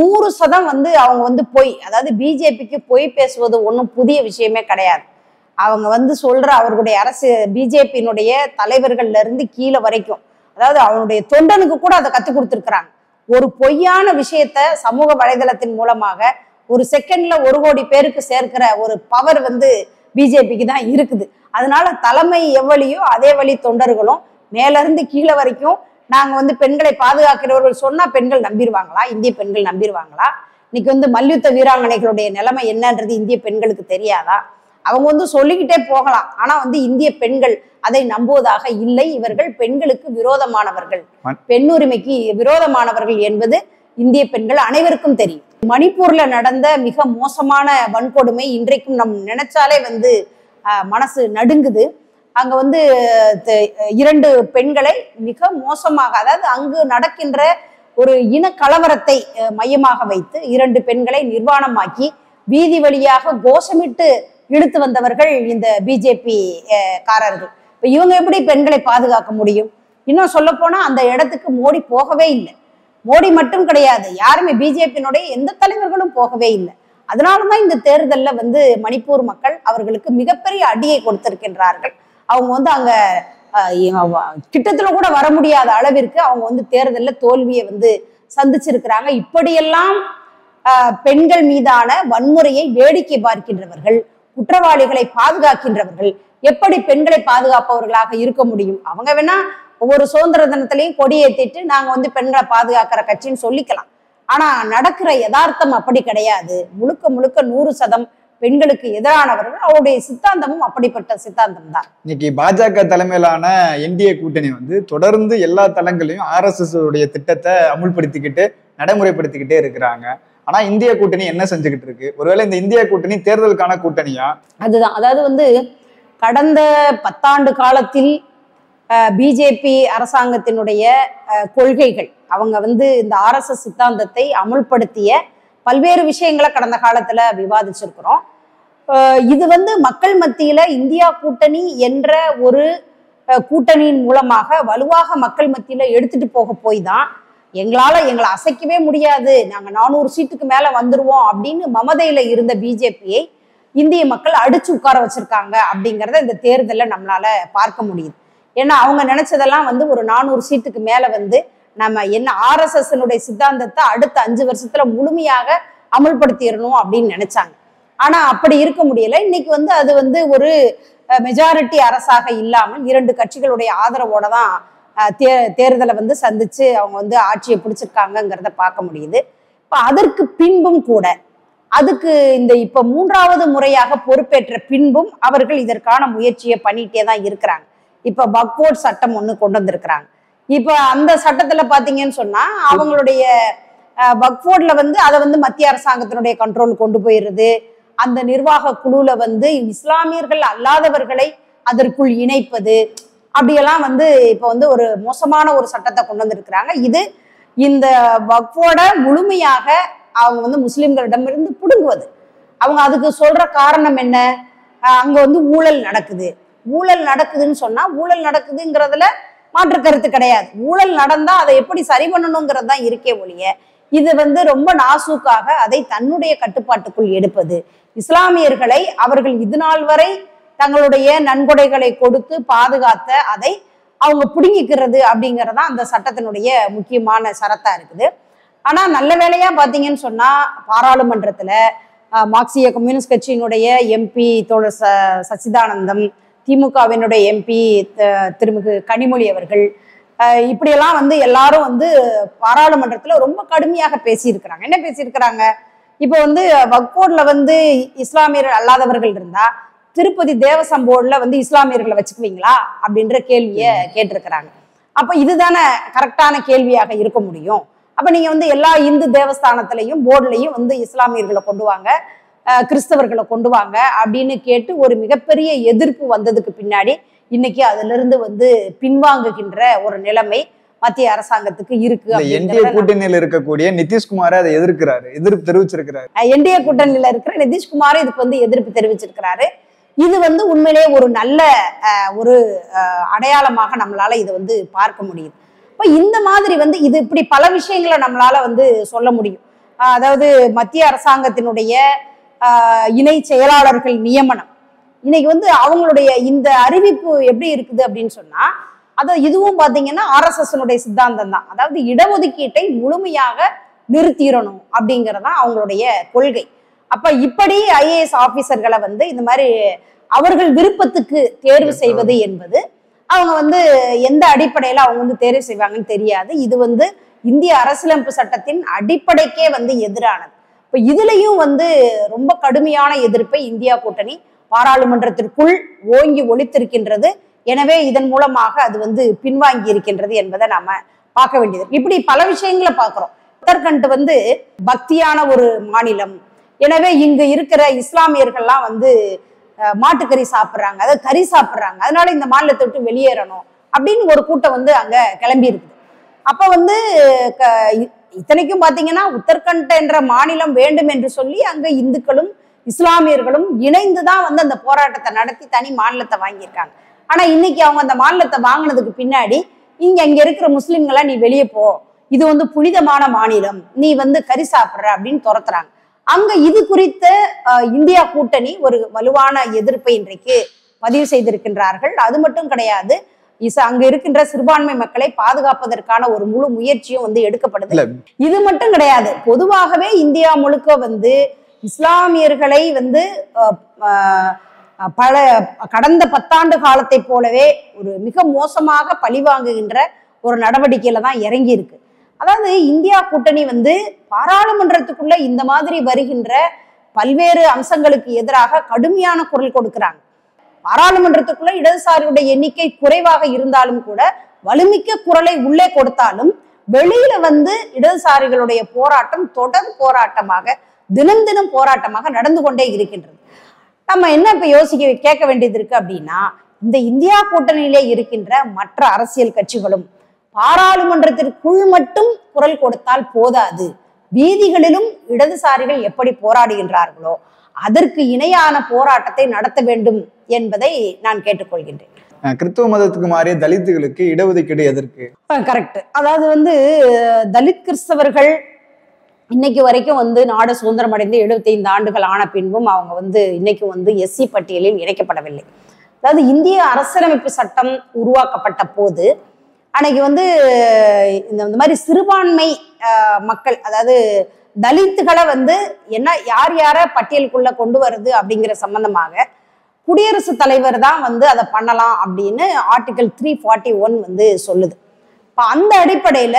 100% அவங்க போய், அதாவது பிஜேபிக்கு பொய் பேசுவது ஒன்றும் புதிய விஷயமே கிடையாது. அவங்க சொல்ற அவர்களுடைய அரசு பிஜேபியினுடைய தலைவர்கள்ல இருந்து கீழே வரைக்கும், அதாவது அவனுடைய தொண்டனுக்கு கூட அதை கற்றுக் கொடுத்துருக்குறாங்க. ஒரு பொய்யான விஷயத்த சமூக வலைதளத்தின் மூலமாக ஒரு செகண்ட்ல 1 கோடி பேருக்கு சேர்க்கிற ஒரு பவர் பிஜேபிக்கு தான் இருக்குது. அதனால தலைமை எவ்வளியோ அதே வழி தொண்டர்களும் மேல இருந்து கீழே வரைக்கும் நாங்க பெண்களை பாதுகாக்கிறவர்கள் சொன்னா பெண்கள் நம்பிடுவாங்களா? இந்திய பெண்கள் நம்பிடுவாங்களா? இன்னைக்கு மல்யுத்த வீராங்கனைகளுடைய நிலைமை என்னன்றது இந்திய பெண்களுக்கு தெரியாதா? அவங்க சொல்லிக்கிட்டே போகலாம். ஆனா இந்திய பெண்கள் அதை நம்புவதாக இல்லை. இவர்கள் பெண்களுக்கு விரோதமானவர்கள், பெண்ணுரிமைக்கு விரோதமானவர்கள் என்பது இந்திய பெண்கள் அனைவருக்கும் தெரியும். மணிப்பூர்ல நடந்த மிக மோசமான வன்கொடுமை இன்றைக்கும் நம் நினைச்சாலே மனசு நடுங்குது. அங்க 2 பெண்களை மிக மோசமாக, அதாவது அங்கு நடக்கின்ற ஒரு இன கலவரத்தை மையமாக வைத்து 2 பெண்களை நிர்வாணமாக்கி வீதி வழியாக கோஷமிட்டு இழுத்து வந்தவர்கள் இந்த பிஜேபி காரர்கள். இப்ப இவங்க எப்படி பெண்களை பாதுகாக்க முடியும்? இன்னும் சொல்ல போனா அந்த இடத்துக்கு மோடி போகவே இல்லை. மோடி மட்டும் கிடையாது, யாருமே பிஜேபியினுடைய எந்த தலைவர்களும் போகவே இல்லை. அதனாலதான் இந்த தேர்தல்ல மணிப்பூர் மக்கள் அவர்களுக்கு மிகப்பெரிய அடியை கொடுத்திருக்கின்றார்கள். அவங்க அங்க கிட்டத்துல கூட வர முடியாத அளவிற்கு அவங்க தேர்தல்ல தோல்வியை சந்திச்சிருக்கிறாங்க. இப்படியெல்லாம் பெண்கள் மீதான வன்முறையை வேடிக்கை பார்க்கின்றவர்கள், குற்றவாளிகளை பாதுகாக்கின்றவர்கள் எப்படி பெண்களை பாதுகாப்பவர்களாக இருக்க முடியும்? அவங்க வேணா ஒவ்வொரு சுதந்திர தினத்திலையும் கொடியேற்றிட்டு நாங்க பெண்களை பாதுகாக்கிற கட்சின்னு சொல்லிக்கலாம். ஆனா நடக்கிற யதார்த்தம் அப்படி கிடையாது. முழுக்க 100% பெண்களுக்கு எதிரானவர்கள். அவருடைய சித்தாந்தமும் அப்படிப்பட்ட சித்தாந்தம் தான்.
இன்னைக்கு பாஜக தலைமையிலான என்டிஏ கூட்டணி வந்து தொடர்ந்து எல்லா தளங்களையும் RSS உடைய திட்டத்தை அமுல்படுத்திக்கிட்டு நடைமுறைப்படுத்திக்கிட்டே இருக்கிறாங்க. ஆனா இந்திய கூட்டணி என்ன செஞ்சுக்கிட்டு இருக்கு? ஒருவேளை இந்த இந்திய கூட்டணி தேர்தலுக்கான கூட்டணியா?
அதுதான். அதாவது வந்து கடந்த 10 ஆண்டு காலத்தில் பிஜேபி அரசாங்கத்தினுடைய கொள்கைகள், அவங்க வந்து இந்த RSS சித்தாந்தத்தை அமுல்படுத்திய பல்வேறு விஷயங்களை கடந்த காலத்துல விவாதிச்சிருக்கிறோம். இது வந்து மக்கள் மத்தியில இந்தியா கூட்டணி என்ற ஒரு கூட்டணியின் மூலமாக வலுவாக மக்கள் மத்தியில எடுத்துட்டு போய் தான் எங்களை அசைக்கவே முடியாது, நாங்க 400 சீட்டுக்கு மேல வந்துருவோம் அப்படின்னு மமதையில இருந்த பிஜேபியை இந்திய மக்கள் அடிச்சு உட்கார வச்சிருக்காங்க அப்படிங்கிறத இந்த தேர்தலில் நம்மளால பார்க்க முடியுது. ஏன்னா அவங்க நினைச்சதெல்லாம் வந்து ஒரு 400 சீட்டுக்கு மேல வந்து நம்ம என்ன RSSனுடைய சித்தாந்தத்தை அடுத்த 5 வருஷத்துல முழுமையாக அமுல்படுத்திடணும் அப்படின்னு நினைச்சாங்க. ஆனா அப்படி இருக்க முடியல. இன்னைக்கு வந்து அது வந்து ஒரு மெஜாரிட்டி அரசாக இல்லாமல் 2 கட்சிகளுடைய ஆதரவோட தான் தேர்தலை வந்து சந்திச்சு அவங்க வந்து ஆட்சியை பிடிச்சிருக்காங்கிறத பார்க்க முடியுது. இப்ப அதற்கு பின்பும் கூட அதுக்கு இந்த இப்ப 3வது முறையாக பொறுப்பேற்ற பின்பும் அவர்கள் இதற்கான முயற்சியை பண்ணிட்டே தான் இருக்கிறாங்க. இப்ப வக்ஃப் சட்டம் ஒண்ணு கொண்டு வந்திருக்கிறாங்க. இப்ப அந்த சட்டத்துல பாத்தீங்கன்னு சொன்னா அவங்களுடைய வக்ஃப்ல வந்து அதை வந்து மத்திய அரசாங்கத்தினுடைய கண்ட்ரோல் கொண்டு போயிடுறது. அந்த நிர்வாக குழுல வந்து இஸ்லாமியர்கள் அல்லாதவர்களை அதற்குள் இணைப்பது, அப்படியெல்லாம் வந்து இப்ப வந்து ஒரு மோசமான ஒரு சட்டத்தை கொண்டு வந்திருக்கிறாங்க. இது இந்த வக்ஃபோட முழுமையாக அவங்க வந்து முஸ்லிம்களிடமிருந்து பிடுங்குவது. அவங்க அதுக்கு சொல்ற காரணம் என்ன? அங்க வந்து ஊழல் நடக்குதுன்னு சொன்னா ஊழல் நடக்குதுங்கிறதுல மாற்று கருத்து கிடையாது. ஊழல் நடந்தா அதை எப்படி சரி பண்ணணுங்கிறது தான் இருக்கே ஒழிய இது வந்து ரொம்ப நாசூக்காக அதை தன்னுடைய கட்டுப்பாட்டுக்குள் எடுப்பது, இஸ்லாமியர்களை அவர்கள் இது நாள் வரை தங்களுடைய நன்கொடைகளை கொடுத்து பாதுகாத்த அதை அவங்க பிடுங்கிக்கிறது அப்படிங்கிறதான் அந்த சட்டத்தினுடைய முக்கியமான சரத்தா இருக்குது. ஆனா நல்ல வேலையா பாத்தீங்கன்னு சொன்னா பாராளுமன்றத்துல மார்க்சிய கம்யூனிஸ்ட் கட்சியினுடைய எம்பி தோழர் சச்சிதானந்தம், திமுகவினுடைய எம்பி திருமிகு கனிமொழி அவர்கள், இப்படியெல்லாம் வந்து எல்லாரும் வந்து பாராளுமன்றத்துல ரொம்ப கடுமையாக பேசியிருக்கிறாங்க. என்ன பேசியிருக்கிறாங்க? இப்போ வந்து வக்ஃப் வந்து இஸ்லாமியர்கள் அல்லாதவர்கள் இருந்தா திருப்பதி தேவசம் போர்டுல வந்து இஸ்லாமியர்களை வச்சுக்குவீங்களா அப்படின்ற கேள்வியை கேட்டிருக்கிறாங்க. அப்ப இதுதானே கரெக்டான கேள்வியாக இருக்க முடியும். அப்ப நீங்க வந்து எல்லா இந்து தேவஸ்தானத்திலையும் போர்டுலையும் வந்து இஸ்லாமியர்களை கொண்டு வாங்க, கிறிஸ்தவர்களை கொண்டு வாங்க அப்படின்னு கேட்டு ஒரு மிகப்பெரிய எதிர்ப்பு வந்ததுக்கு பின்னாடி இன்னைக்கு அதுல இருந்து வந்து பின்வாங்குகின்ற ஒரு நிலைமை மத்திய அரசாங்கத்துக்கு இருக்கு.
என்டிஏ கூட்டணியில் இருக்கக்கூடிய நிதிஷ்குமார் அதை எதிர்ப்பு தெரிவிச்சிருக்கிறாரு.
என்டிஏ கூட்டணியில இருக்கிற நிதிஷ்குமார் இதுக்கு வந்து எதிர்ப்பு தெரிவிச்சிருக்கிறாரு. இது வந்து உண்மையிலே ஒரு நல்ல ஒரு அடையாளமாக நம்மளால இதை வந்து பார்க்க முடியுது. இப்போ இந்த மாதிரி வந்து இது இப்படி பல விஷயங்களை நம்மளால வந்து சொல்ல முடியும். அதாவது மத்திய அரசாங்கத்தினுடைய இணை செயலாளர்கள் நியமனம் இன்னைக்கு வந்து அவங்களுடைய இந்த அறிவிப்பு எப்படி இருக்குது அப்படின்னு சொன்னா இதுவும் பாத்தீங்கன்னா RSSனுடைய சித்தாந்தம் தான். அதாவது இடஒதுக்கீட்டை முழுமையாக நிறுத்திடணும் அப்படிங்கறதான் அவங்களுடைய கொள்கை. அப்ப இப்படி IAS ஆபீசர்களை வந்து இந்த மாதிரி அவர்கள் விருப்பத்துக்கு தேர்வு செய்வது என்பது அவங்க வந்து எந்த அடிப்படையில அவங்க வந்து தேர்வு செய்வாங்கன்னு தெரியாது. இது வந்து இந்திய அரசியலமைப்பு சட்டத்தின் அடிப்படைக்கே வந்து எதிரானது. இப்ப இதுலயும் வந்து ரொம்ப கடுமையான எதிர்ப்பை இந்தியா கூட்டணி பாராளுமன்றத்திற்குள் ஓங்கி ஒலித்திருக்கின்றது. எனவே இதன் மூலமாக அது வந்து பின்வாங்கி இருக்கின்றது என்பதை நாம பார்க்க வேண்டியது. இப்படி பல விஷயங்களை பார்க்கிறோம். உத்தரகண்ட் வந்து பக்தியான ஒரு மாநிலம். எனவே இங்க இருக்கிற இஸ்லாமியர்கள்லாம் வந்து மாட்டுக்கறி சாப்பிட்றாங்க, அதாவது கறி சாப்பிட்றாங்க, அதனால இந்த மாநிலத்தை விட்டு வெளியேறணும் அப்படின்னு ஒரு கூட்டம் வந்து அங்க கிளம்பி இருக்குது. அப்ப வந்து இத்தனைக்கும் பாத்தீங்கன்னா உத்தரகண்ட் என்ற மாநிலம் வேண்டும் என்று சொல்லி அங்க இந்துக்களும் இஸ்லாமியர்களும் இணைந்துதான் வந்து அந்த போராட்டத்தை நடத்தி தனி மாநிலத்தை வாங்கியிருக்காங்க. ஆனா இன்னைக்கு அவங்க அந்த மாநிலத்தை வாங்கினதுக்கு பின்னாடி இங்க இருக்கிற முஸ்லிம்களை நீ வெளியே போ, இது வந்து புனிதமான மாநிலம், நீ வந்து கறி சாப்பிட்ற அப்படின்னு துரத்துறாங்க. அங்க இது குறித்த இந்தியா கூட்டணி ஒரு வலுவான எதிர்ப்பை இன்றைக்கு பதிவு செய்திருக்கின்றார்கள். அது மட்டும் கிடையாது, அங்க இருக்கின்ற சிறுபான்மை மக்களை பாதுகாப்பதற்கான ஒரு முழு முயற்சியும் வந்து எடுக்கப்படுது. இது மட்டும் கிடையாது, பொதுவாகவே இந்தியா முழுக்க வந்து இஸ்லாமியர்களை வந்து கடந்த 10 ஆண்டு காலத்தை போலவே ஒரு மிக மோசமாக பழிவாங்குகின்ற ஒரு நடவடிக்கையில தான் இறங்கி இருக்கு. அதாவது இந்தியா கூட்டணி வந்து பாராளுமன்றத்துக்குள்ள இந்த மாதிரி வருகின்ற பல்வேறு அம்சங்களுக்கு எதிராக கடுமையான குரல் கொடுக்கிறாங்க. பாராளுமன்றத்துக்குள்ள இடதுசாரியுடைய எண்ணிக்கை குறைவாக இருந்தாலும் கூட வலுமிக்க குரலை உள்ளே கொடுத்தாலும் வெளியில இடதுசாரிகளுடைய போராட்டம் தொடர் போராட்டமாக தினம் தினம் போராட்டமாக நடந்து கொண்டே இருக்கின்றது. நம்ம என்ன இப்ப கேட்க வேண்டியது இருக்கு அப்படின்னா, இந்த இந்தியா கூட்டணியிலே இருக்கின்ற மற்ற அரசியல் கட்சிகளும் பாராளுமன்றத்திற்குள் மட்டும் குரல் கொடுத்தால் போதாது, வீதிகளிலும் இடதுசாரிகள் எப்படி போராடுகின்றார்களோ அதற்கு இணையான போராட்டத்தை நடத்த வேண்டும் என்பதை நான் கேட்டுக்கொள்கின்றேன்.
கிறிஸ்துவ மதத்துக்கு மாறிய தலித்துகளுக்கு இடஒதுக்கீடு எதற்கு?
கரெக்ட். அதாவது தலித் கிறிஸ்தவர்கள் இன்னைக்கு வரைக்கும் நாடு சுதந்திரம் அடைந்து 75 ஆண்டுகள் ஆன பின்பும் அவங்க இன்னைக்கு எஸ்சி பட்டியலில் இணைக்கப்படவில்லை. அதாவது இந்திய அரசியலமைப்பு சட்டம் உருவாக்கப்பட்ட போது அன்னைக்கு இந்த மாதிரி சிறுபான்மை மக்கள், அதாவது தலித்துகளை என்ன யார் யார பட்டியலுக்குள்ள கொண்டு வருது அப்படிங்கிற சம்பந்தமாக குடியரசுத் தலைவர் தான் அதை பண்ணலாம் அப்படின்னு ஆர்டிகல் 341 சொல்லுது. இப்போ அந்த அடிப்படையில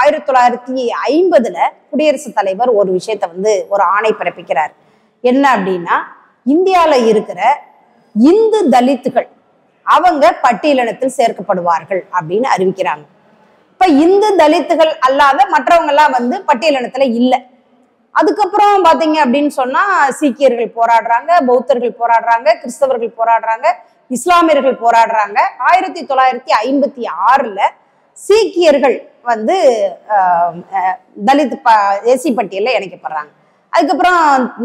1950 குடியரசுத் தலைவர் ஒரு விஷயத்த ஒரு ஆணை பிறப்பிக்கிறார். என்ன அப்படின்னா, இந்தியால இருக்கிற இந்து தலித்துகள் அவங்க பட்டியலினத்தில் சேர்க்கப்படுவார்கள் அப்படின்னு அறிவிக்கிறாங்க. இப்ப இந்து தலித்துகள் அல்லாத மற்றவங்க எல்லாம் பட்டியலினத்துல இல்லை. அதுக்கப்புறம் பாத்தீங்க அப்படின்னு சொன்னா சீக்கியர்கள் போராடுறாங்க, பௌத்தர்கள் போராடுறாங்க, கிறிஸ்தவர்கள் போராடுறாங்க, இஸ்லாமியர்கள் போராடுறாங்க. 1956 சீக்கியர்கள் தலித் எஸ்சி பட்டியல்ல இணைக்கப்படுறாங்க. அதுக்கப்புறம்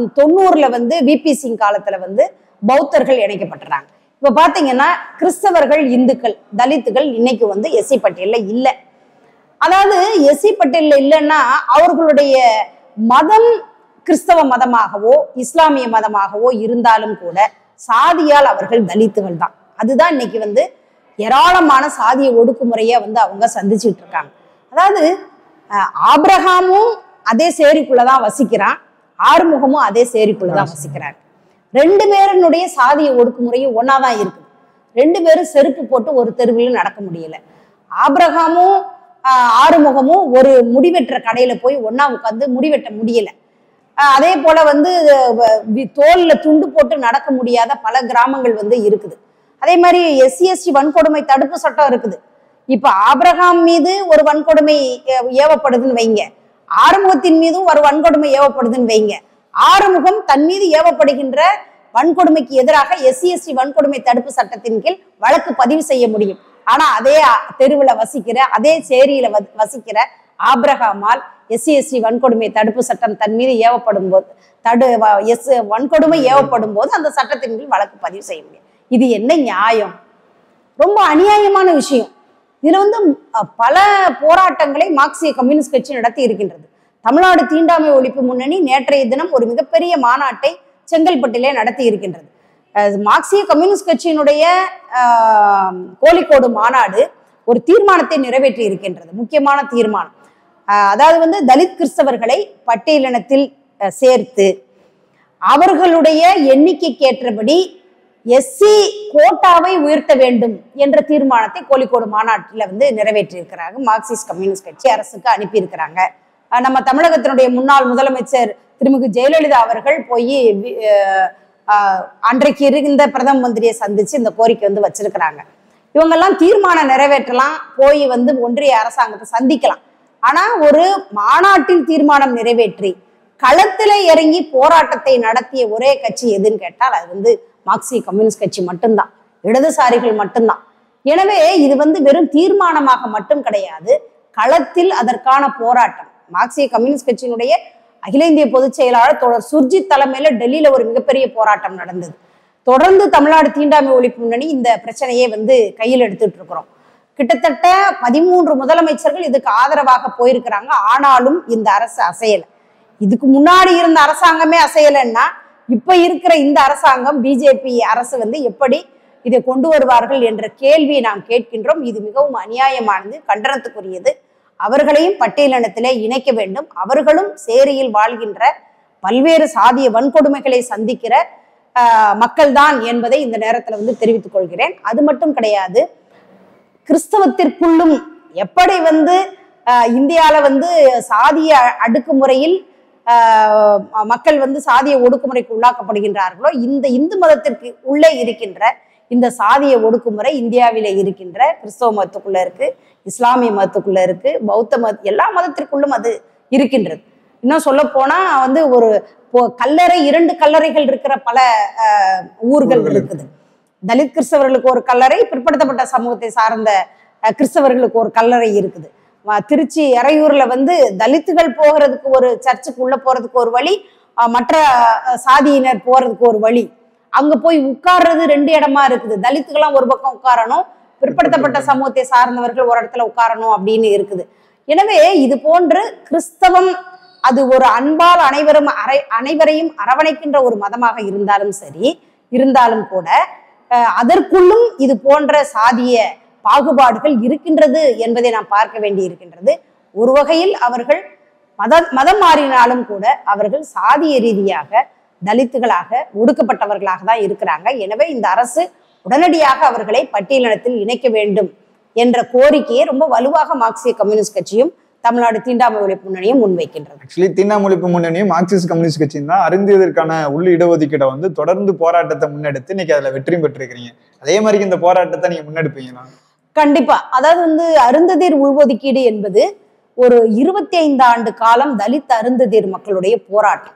90 விபி சிங் காலத்துல பௌத்தர்கள் இணைக்கப்பட்டுறாங்க. இப்ப பாத்தீங்கன்னா கிறிஸ்தவர்கள், இந்துக்கள், தலித்துகள் இன்னைக்கு எஸ்சி பட்டியல்ல இல்லை. அதாவது எஸ்சி பட்டியல்ல இல்லைன்னா அவர்களுடைய மதம் கிறிஸ்தவ மதமாகவோ இஸ்லாமிய மதமாகவோ இருந்தாலும் கூட சாதியால் அவர்கள் தலித்துகள் தான். அதுதான் இன்னைக்கு ஏராளமான சாதிய ஒடுக்குமுறைய அவங்க சந்திச்சுட்டு இருக்காங்க. அதாவது ஆபிரகாமும் அதே சேரிக்குள்ளதான் வசிக்கிறான், ஆறுமுகமும் அதே சேரிக்குள்ளதான் வசிக்கிறாங்க. 2 பேருடைய சாதிய ஒடுக்குமுறையும் ஒன்னாதான் இருக்குது. 2 பேரும் செருப்பு போட்டு ஒரு தெருவில் நடக்க முடியல. ஆபிரகாமும் ஆறுமுகமும் ஒரு முடிவெட்டுற கடையில போய் ஒன்னா உட்காந்து முடிவெட்ட முடியல. அதே போல தோல்ல துண்டு போட்டு நடக்க முடியாத பல கிராமங்கள் இருக்குது. அதே மாதிரி எஸ்சி எஸ்டி வன்கொடுமை தடுப்பு சட்டம் இருக்குது. இப்ப ஆபிரகாம் மீது ஒரு வன்கொடுமை ஏவப்படுதுன்னு வைங்க, ஆறுமுகத்தின் மீதும் ஒரு வன்கொடுமை ஏவப்படுதுன்னு வைங்க. ஆறுமுகம் தன் மீது ஏவப்படுகின்ற வன்கொடுமைக்கு எதிராக எஸ்சி எஸ்டி வன்கொடுமை தடுப்பு சட்டத்தின் கீழ் வழக்கு பதிவு செய்ய முடியும். ஆனா அதே தெருவுல வசிக்கிற, அதே சேரியில வசிக்கிற ஆபிரகாமால் எஸ்சி எஸ்டி வன்கொடுமை தடுப்பு சட்டம் தன் மீது ஏவப்படும் போது வன்கொடுமை ஏவப்படும் போது அந்த சட்டத்தின் கீழ் வழக்கு பதிவு செய்ய முடியும். இது என்ன நியாயம்? ரொம்ப அநியாயமான விஷயம். இதுல பல போராட்டங்களை மார்க்சிய கம்யூனிஸ்ட் கட்சி நடத்தி இருக்கின்றது. தமிழ்நாடு தீண்டாமை ஒழிப்பு முன்னணி நேற்றைய தினம் ஒரு மிகப்பெரிய மாநாட்டை செங்கல்பட்டிலே நடத்தி இருக்கின்றது. மார்க்சிய கம்யூனிஸ்ட் கட்சியினுடைய கோழிக்கோடு மாநாடு ஒரு தீர்மானத்தை நிறைவேற்றி இருக்கின்றது, முக்கியமான தீர்மானம். அதாவது தலித் கிறிஸ்தவர்களை பட்டியலினத்தில் சேர்த்து அவர்களுடைய எண்ணிக்கைக்கேற்றபடி எஸ்சி கோட்டாவை உயர்த்த வேண்டும் என்ற தீர்மானத்தை கோழிக்கோடு மாநாட்டில் நிறைவேற்றி இருக்கிறாங்க. மார்க்சிஸ்ட் கம்யூனிஸ்ட் கட்சி அரசுக்கு அனுப்பி இருக்கிறாங்க. நம்ம தமிழகத்தினுடைய முன்னாள் முதலமைச்சர் திருமிகு ஜெயலலிதா அவர்கள் போய் அன்றைக்கு இருந்த பிரதம மந்திரியை சந்திச்சு இந்த கோரிக்கை வச்சிருக்கிறாங்க. இவங்கெல்லாம் தீர்மானம் நிறைவேற்றலாம், போய் ஒன்றிய அரசாங்கத்தை சந்திக்கலாம். ஆனா ஒரு மாநாட்டில் தீர்மானம் நிறைவேற்றி களத்துல இறங்கி போராட்டத்தை நடத்திய ஒரே கட்சி எதுன்னு கேட்டால் அது மார்க்சிய கம்யூனிஸ்ட் கட்சி மட்டும்தான், இடதுசாரிகள் மட்டும்தான். எனவே இது வெறும் தீர்மானமாக மட்டும் கிடையாது, களத்தில் அதற்கான போராட்டம். மார்க்சிய கம்யூனிஸ்ட் கட்சியினுடைய அகில இந்திய பொதுச் செயலாளர் சுர்ஜித் தலைமையில டெல்லியில ஒரு மிகப்பெரிய போராட்டம் நடந்தது. தொடர்ந்து தமிழ்நாடு தீண்டாமை ஒழிப்பு முன்னணி இந்த பிரச்சனையை கையில் எடுத்துட்டு இருக்கிறோம். கிட்டத்தட்ட 13 முதலமைச்சர்கள் இதுக்கு ஆதரவாக போயிருக்கிறாங்க. ஆனாலும் இந்த அரசு அசையல. இதுக்கு முன்னாடி இருந்த அரசாங்கமே அசையலைன்னா இப்ப இருக்கிற இந்த அரசாங்கம் பிஜேபி அரசு எப்படி இதை கொண்டு வருவார்கள் என்ற கேள்வியை நாம் கேட்கின்றோம். இது மிகவும் அநியாயமானது, கண்டனத்துக்குரியது. அவர்களையும் பட்டியலினத்திலே இணைக்க வேண்டும். அவர்களும் சேரியில் வாழ்கின்ற பல்வேறு சாதிய வன்கொடுமைகளை சந்திக்கிற மக்கள் தான் என்பதை இந்த நேரத்துல தெரிவித்துக் கொள்கிறேன். அது மட்டும் கிடையாது, கிறிஸ்தவத்திற்குள்ளும் எப்படி இந்தியால சாதிய அடுக்குமுறையில் மக்கள் வந்து சாதிய ஒடுக்குமுறைக்கு உள்ளாக்கப்படுகின்றார்களோ, இந்த இந்து மதத்திற்கு உள்ளே இருக்கின்ற இந்த சாதிய ஒடுக்குமுறை இந்தியாவில இருக்கின்ற கிறிஸ்தவ மதத்துக்குள்ள இருக்கு, இஸ்லாமிய மதத்துக்குள்ள இருக்கு, பௌத்த எல்லா மதத்திற்குள்ளும் அது இருக்கின்றது. இன்னும் சொல்ல போனா வந்து ஒரு கல்லறை, 2 கல்லறைகள் இருக்கிற பல ஊர்கள் இருக்குது. தலித் கிறிஸ்தவர்களுக்கு ஒரு கல்லறை, பிற்படுத்தப்பட்ட சமூகத்தை சார்ந்த கிறிஸ்தவர்களுக்கு ஒரு கல்லறை இருக்குது. திருச்சி எறையூர்ல வந்து தலித்துகள் போகிறதுக்கு ஒரு சர்ச்சுக்கு உள்ள போறதுக்கு ஒரு வழி, மற்ற சாதியினர் போறதுக்கு ஒரு வழி. அங்க போய் உட்கார்றது 2 இடமா இருக்குது. தலித்துக்கெல்லாம் ஒரு பக்கம் உட்காரணும், பிற்படுத்தப்பட்ட சமூகத்தை சார்ந்தவர்கள் ஒரு இடத்துல உட்காரணும் அப்படின்னு இருக்குது. எனவே இது போன்று கிறிஸ்தவம் அது ஒரு அன்பால் அனைவரையும் அரவணைக்கின்ற ஒரு மதமாக இருந்தாலும் கூட அதற்குள்ளும் இது போன்ற சாதிய பாகுபாடுகள் இருக்கின்றது என்பதை நாம் பார்க்க வேண்டி இருக்கின்றது. ஒரு வகையில் அவர்கள் மதம் மாறினாலும் கூட அவர்கள் சாதிய ரீதியாக தலித்துகளாக ஒடுக்கப்பட்டவர்களாக தான் இருக்கிறாங்க. எனவே இந்த அரசு உடனடியாக அவர்களை பட்டியலினத்தில் இணைக்க வேண்டும் என்ற கோரிக்கையை ரொம்ப வலுவாக மார்க்சிய கம்யூனிஸ்ட் கட்சியும் தமிழ்நாடு தீண்டாமை ஒழிப்பு முன்னணியும் முன்வைக்கின்றது.
ஆக்சுவலி தீண்டாமை ஒழிப்பு முன்னணியும் மார்க்சிஸ்ட் கம்யூனிஸ்ட் கட்சியும் தான் அருந்தியதற்கான உள் இடஒதுக்கீடை வந்து தொடர்ந்து போராட்டத்தை முன்னெடுத்து இன்னைக்கு அதுல வெற்றி பெற்றிருக்கிறீங்க. அதே மாதிரி இந்த போராட்டத்தை நீங்க முன்னெடுப்பீங்களா?
கண்டிப்பா. அதாவது வந்து அருந்ததியர் உள்ஒதுக்கீடு என்பது ஒரு 25 ஆண்டு காலம் தலித் அருந்ததியர் மக்களுடைய போராட்டம்.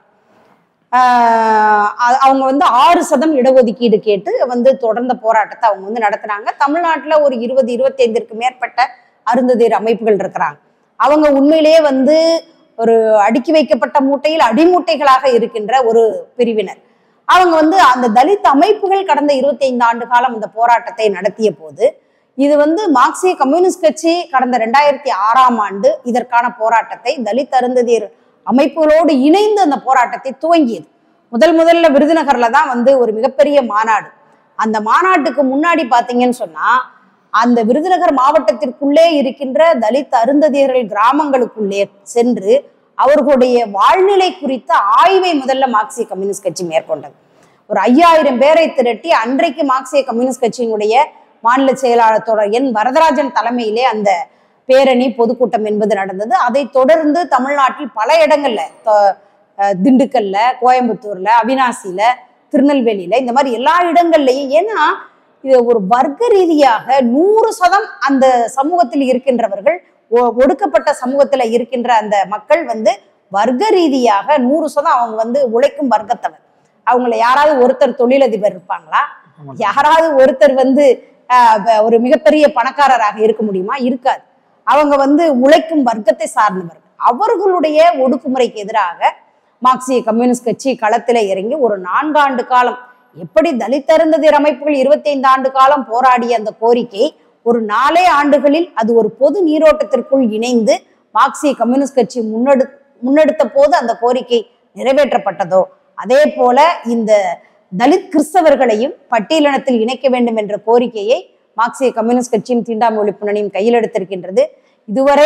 அவங்க வந்து 6% இடஒதுக்கீடு கேட்டு வந்து தொடர்ந்த போராட்டத்தை அவங்க வந்து நடத்துனாங்க. தமிழ்நாட்டுல ஒரு 20-25ற்கு மேற்பட்ட அருந்ததியர் அமைப்புகள் இருக்கிறாங்க. அவங்க உண்மையிலேயே வந்து ஒரு அடுக்கி வைக்கப்பட்ட மூட்டையில் அடிமூட்டைகளாக இருக்கின்ற ஒரு பிரிவினர். அவங்க வந்து அந்த தலித் அமைப்புகள் கடந்த 25 ஆண்டு காலம் இந்த போராட்டத்தை நடத்திய போது, இது வந்து மார்க்சிய கம்யூனிஸ்ட் கட்சி கடந்த 2006ஆம் ஆண்டு இதற்கான போராட்டத்தை தலித் அருந்ததியர் அமைப்புகளோடு இணைந்து அந்த போராட்டத்தை துவங்கியது. முதல்ல விருதுநகர்ல தான் வந்து ஒரு மிகப்பெரிய மாநாடு. அந்த மாநாட்டுக்கு முன்னாடி பாத்தீங்கன்னு சொன்னா, அந்த விருதுநகர் மாவட்டத்திற்குள்ளே இருக்கின்ற தலித் அருந்ததியர்கள் கிராமங்களுக்குள்ளே சென்று அவர்களுடைய வாழ்நிலை குறித்த ஆய்வை முதல்ல மார்க்சிய கம்யூனிஸ்ட் கட்சி மேற்கொண்டது. ஒரு 5000 பேரை திரட்டி அன்றைக்கு மார்க்சிய கம்யூனிஸ்ட் கட்சியினுடைய மாநில செயலாளர் தொடர் என் வரதராஜன் தலைமையிலே அந்த பேரணி பொதுக்கூட்டம் என்பது நடந்தது. அதை தொடர்ந்து தமிழ்நாட்டில் பல இடங்கள்ல, திண்டுக்கல்ல, கோயம்புத்தூர்ல, அவினாசியில, திருநெல்வேலியில, இந்த மாதிரி எல்லா இடங்கள்லையும், ஏன்னா இது ஒரு வர்க்க ரீதியாக 100% அந்த சமூகத்தில் இருக்கின்றவர்கள், ஒடுக்கப்பட்ட சமூகத்துல இருக்கின்ற அந்த மக்கள் வந்து வர்க்க ரீதியாக 100% அவங்க வந்து உழைக்கும் வர்க்கத்தவர். அவங்கள யாராவது ஒருத்தர் தொழிலதிபர் இருப்பாங்களா? யாராவது ஒருத்தர் வந்து ஒரு மிகப்பெரிய பணக்காரராக இருக்க முடியுமா? இருக்காது. அவங்க வந்து உழைக்கும் வர்க்கத்தை சார்ந்தவர்கள். அவர்களுடைய ஒடுக்குமுறைக்கு எதிராக மார்க்சிய கம்யூனிஸ்ட் கட்சி களத்துல இறங்கி ஒரு 4 ஆண்டு காலம், எப்படி தலித் அருந்ததியர் அமைப்புகள் 25 ஆண்டு காலம் போராடிய அந்த கோரிக்கை ஒரு 4 ஆண்டுகளில் அது ஒரு பொது நீரோட்டத்திற்குள் இணைந்து மார்க்சிய கம்யூனிஸ்ட் கட்சி முன்னெடுத்த போது அந்த கோரிக்கை நிறைவேற்றப்பட்டதோ, அதே போல இந்த தலித் கிறிஸ்தவர்களையும் பட்டியலினத்தில் இணைக்க வேண்டும் என்ற கோரிக்கையை மார்க்சிய கம்யூனிஸ்ட் கட்சியும் தீண்டாமை ஒழிப்பு முன்னணியும் கையில் எடுத்திருக்கின்றது. இதுவரை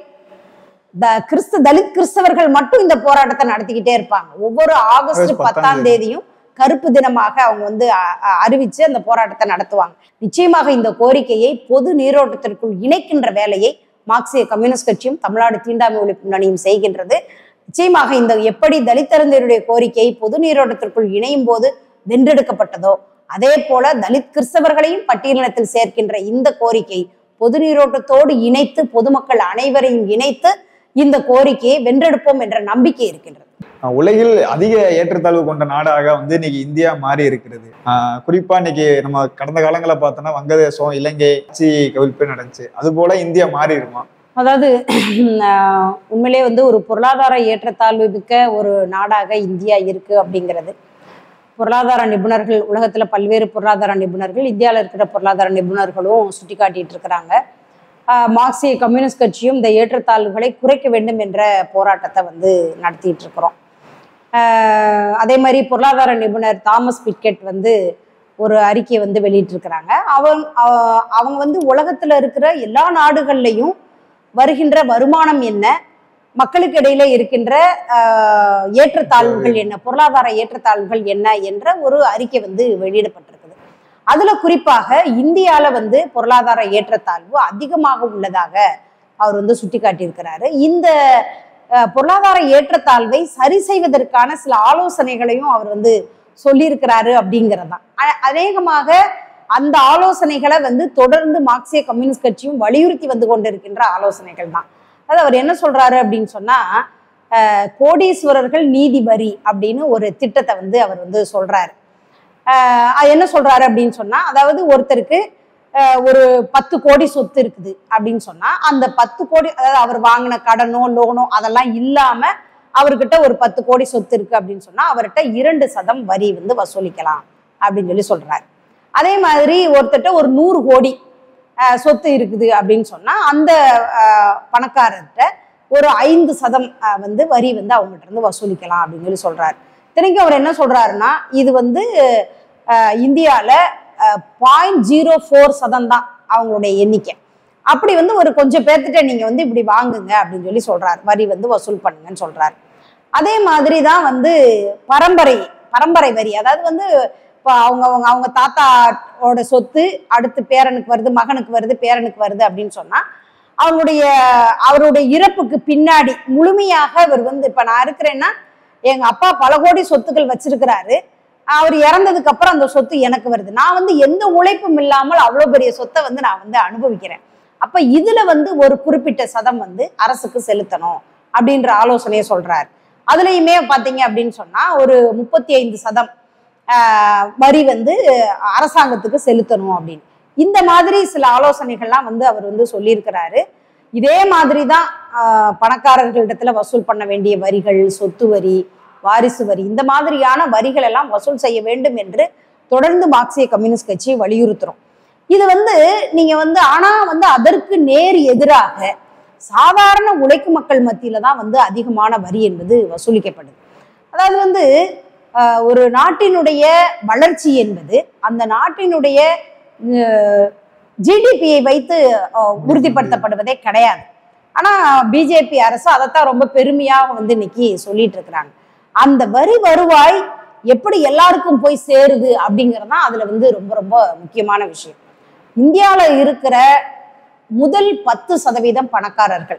தலித் கிறிஸ்தவர்கள் மட்டும் இந்த போராட்டத்தை நடத்திக்கிட்டே இருப்பாங்க. ஒவ்வொரு ஆகஸ்ட் 10ஆம் தேதியும் கருப்பு தினமாக அவங்க வந்து அறிவிச்சு அந்த போராட்டத்தை நடத்துவாங்க. நிச்சயமாக இந்த கோரிக்கையை பொது நீரோட்டத்திற்குள் இணைக்கின்ற வேலையை மார்க்சிய கம்யூனிஸ்ட் கட்சியும் தமிழ்நாடு தீண்டாமை ஒழிப்பு முன்னணியும் செய்கின்றது. நிச்சயமாக இந்த எப்படி தலித்தருந்தருடைய கோரிக்கை பொது நீரோட்டத்திற்குள் இணையும் போது வென்றெடுக்கப்பட்டதோ, அதே போல தலித் கிறிஸ்தவர்களையும் பட்டியலினத்தில் சேர்க்கின்ற இந்த கோரிக்கை பொது நீரோட்டத்தோடு இணைத்து பொதுமக்கள் அனைவரையும் இணைத்து இந்த கோரிக்கையை வென்றெடுப்போம் என்ற நம்பிக்கை இருக்கின்றது.
உலகில் அதிக ஏற்றத்தாழ்வு கொண்ட நாடாக வந்து இன்னைக்கு இந்தியா மாறி இருக்கிறது. குறிப்பா இன்னைக்கு நம்ம கடந்த காலங்களை பார்த்தோம்னா வங்கதேசம், இலங்கை கவிழ்ப்பு நடந்துச்சு. அது போல இந்தியா மாறிடுமா?
அதாவது உண்மையிலே வந்து ஒரு பொருளாதார ஏற்றத்தாழ்வு மிக்க ஒரு நாடாக இந்தியா இருக்கு அப்படிங்கிறது பொருளாதார நிபுணர்கள், உலகத்துல பல்வேறு பொருளாதார நிபுணர்கள், இந்தியாவில் இருக்கிற பொருளாதார நிபுணர்களும் சுட்டி காட்டிட்டு இருக்கிறாங்க. மார்க்சிய கம்யூனிஸ்ட் கட்சியும் இந்த ஏற்றத்தாழ்வுகளை குறைக்க வேண்டும் என்ற போராட்டத்தை வந்து நடத்திட்டு இருக்கிறோம். அதே மாதிரி பொருளாதார நிபுணர் தாமஸ் பிக்கெட் வந்து ஒரு அறிக்கையை வந்து வெளியிட்டிருக்கிறாங்க. அவங்க வந்து உலகத்துல இருக்கிற எல்லா நாடுகள்லையும் வருகின்ற வருமானம் என்ன, மக்களுக்கு இடையில இருக்கின்ற ஏற்றத்தாழ்வுகள் என்ன, பொருளாதார ஏற்றத்தாழ்வுகள் என்ன என்ற ஒரு அறிக்கை வந்து வெளியிடப்பட்டிருக்குது. அதுல குறிப்பாக இந்தியால வந்து பொருளாதார ஏற்றத்தாழ்வு அதிகமாக உள்ளதாக அவர் வந்து சுட்டி காட்டியிருக்கிறாரு. இந்த பொருளாதார ஏற்றத்தாழ்வை சரி செய்வதற்கான சில ஆலோசனைகளையும் அவர் வந்து சொல்லியிருக்கிறாரு அப்படிங்கிறது தான். அநேகமாக அந்த ஆலோசனைகளை வந்து தொடர்ந்து மார்க்சிய கம்யூனிஸ்ட் கட்சியும் வலியுறுத்தி வந்து கொண்டிருக்கின்ற ஆலோசனைகள் தான். அதாவது அவர் என்ன சொல்றாரு அப்படின்னு சொன்னா, கோடீஸ்வரர்கள் நீதி வரி அப்படின்னு ஒரு திட்டத்தை வந்து அவர் வந்து சொல்றாரு. அது என்ன சொல்றாரு அப்படின்னு சொன்னா, அதாவது ஒருத்தருக்கு ஒரு 10 கோடி சொத்து இருக்குது அப்படின்னு சொன்னா, அந்த 10 கோடி, அதாவது அவர் வாங்கின கடனோ லோனோ அதெல்லாம் இல்லாம அவர்கிட்ட ஒரு 10 கோடி சொத்து இருக்கு அப்படின்னு சொன்னா அவர்கிட்ட 2% வரி வந்து வசூலிக்கலாம் அப்படின்னு சொல்றாரு. அதே மாதிரி ஒருத்தட்ட ஒரு 100 கோடி சொத்து இருக்குது அப்படின்னு சொன்னா அந்த பணக்காரர்கிட்ட ஒரு 5% வந்து வரி வந்து அவங்ககிட்ட இருந்து வசூலிக்கலாம் அப்படின்னு சொல்றாரு. இத்தனைக்கும் அவர் என்ன சொல்றாருன்னா, இது வந்து இந்தியால 0.04% தான் அவங்களுடைய எண்ணிக்கை. அப்படி வந்து ஒரு கொஞ்சம் பேர்த்திட்ட நீங்க வந்து இப்படி வாங்குங்க அப்படின்னு சொல்றாரு, வரி வந்து வசூல் பண்ணுங்கன்னு சொல்றாரு. அதே மாதிரி தான் வந்து பரம்பரை வரி, அதாவது வந்து இப்போ அவங்க தாத்தாவோட சொத்து அடுத்து பேரனுக்கு வருது, மகனுக்கு வருது, பேரனுக்கு வருது அப்படின்னு சொன்னா அவருடைய இறப்புக்கு பின்னாடி முழுமையாக இவர் வந்து, இப்ப நான் இருக்கிறேன்னா எங்க அப்பா பல கோடி சொத்துக்கள் வச்சிருக்கிறாரு, அவர் இறந்ததுக்கு அப்புறம் அந்த சொத்து எனக்கு வருது, நான் வந்து எந்த உழைப்பும் இல்லாமல் அவ்வளவு பெரிய சொத்தை வந்து நான் வந்து அனுபவிக்கிறேன், அப்ப இதுல வந்து ஒரு குறிப்பிட்ட சதம் வந்து அரசுக்கு செலுத்தணும் அப்படின்ற ஆலோசனையை சொல்றாரு. அதுலயுமே பாத்தீங்க அப்படின்னு சொன்னா ஒரு 35% வரி வந்து அரசாங்கத்துக்கு செலுத்தணும் அப்படின்னு. இந்த மாதிரி சில ஆலோசனைகள்லாம் வந்து அவர் வந்து சொல்லியிருக்கிறாரு. இதே மாதிரிதான் பணக்காரர்களிடத்துல வசூல் பண்ண வேண்டிய வரிகள், சொத்து வரி, வாரிசு வரி, இந்த மாதிரியான வரிகள் எல்லாம் வசூல் செய்ய வேண்டும் என்று தொடர்ந்து மார்க்சிய கம்யூனிஸ்ட் கட்சி வலியுறுத்துறோம். இது வந்து நீங்க வந்து ஆனா வந்து அதற்கு நேர் எதிராக சாதாரண உழைக்கும் மக்கள் மத்தியில தான் வந்து அதிகமான வரி என்பது வசூலிக்கப்படுது. அதாவது வந்து ஒரு நாட்டினுடைய வளர்ச்சி என்பது அந்த நாட்டினுடைய ஜிடிபியை வைத்து உறுதிப்படுத்தப்படுவதே கிடையாது. ஆனா பிஜேபி அரசு அதைத்தான் ரொம்ப பெருமையா வந்து இன்னைக்கு சொல்லிட்டு இருக்கிறாங்க. அந்த வரி வருவாய் எப்படி எல்லாருக்கும் போய் சேருது அப்படிங்கறதுதான் அதுல வந்து ரொம்ப ரொம்ப முக்கியமான விஷயம். இந்தியாவில இருக்கிற முதல் 10% பணக்காரர்கள்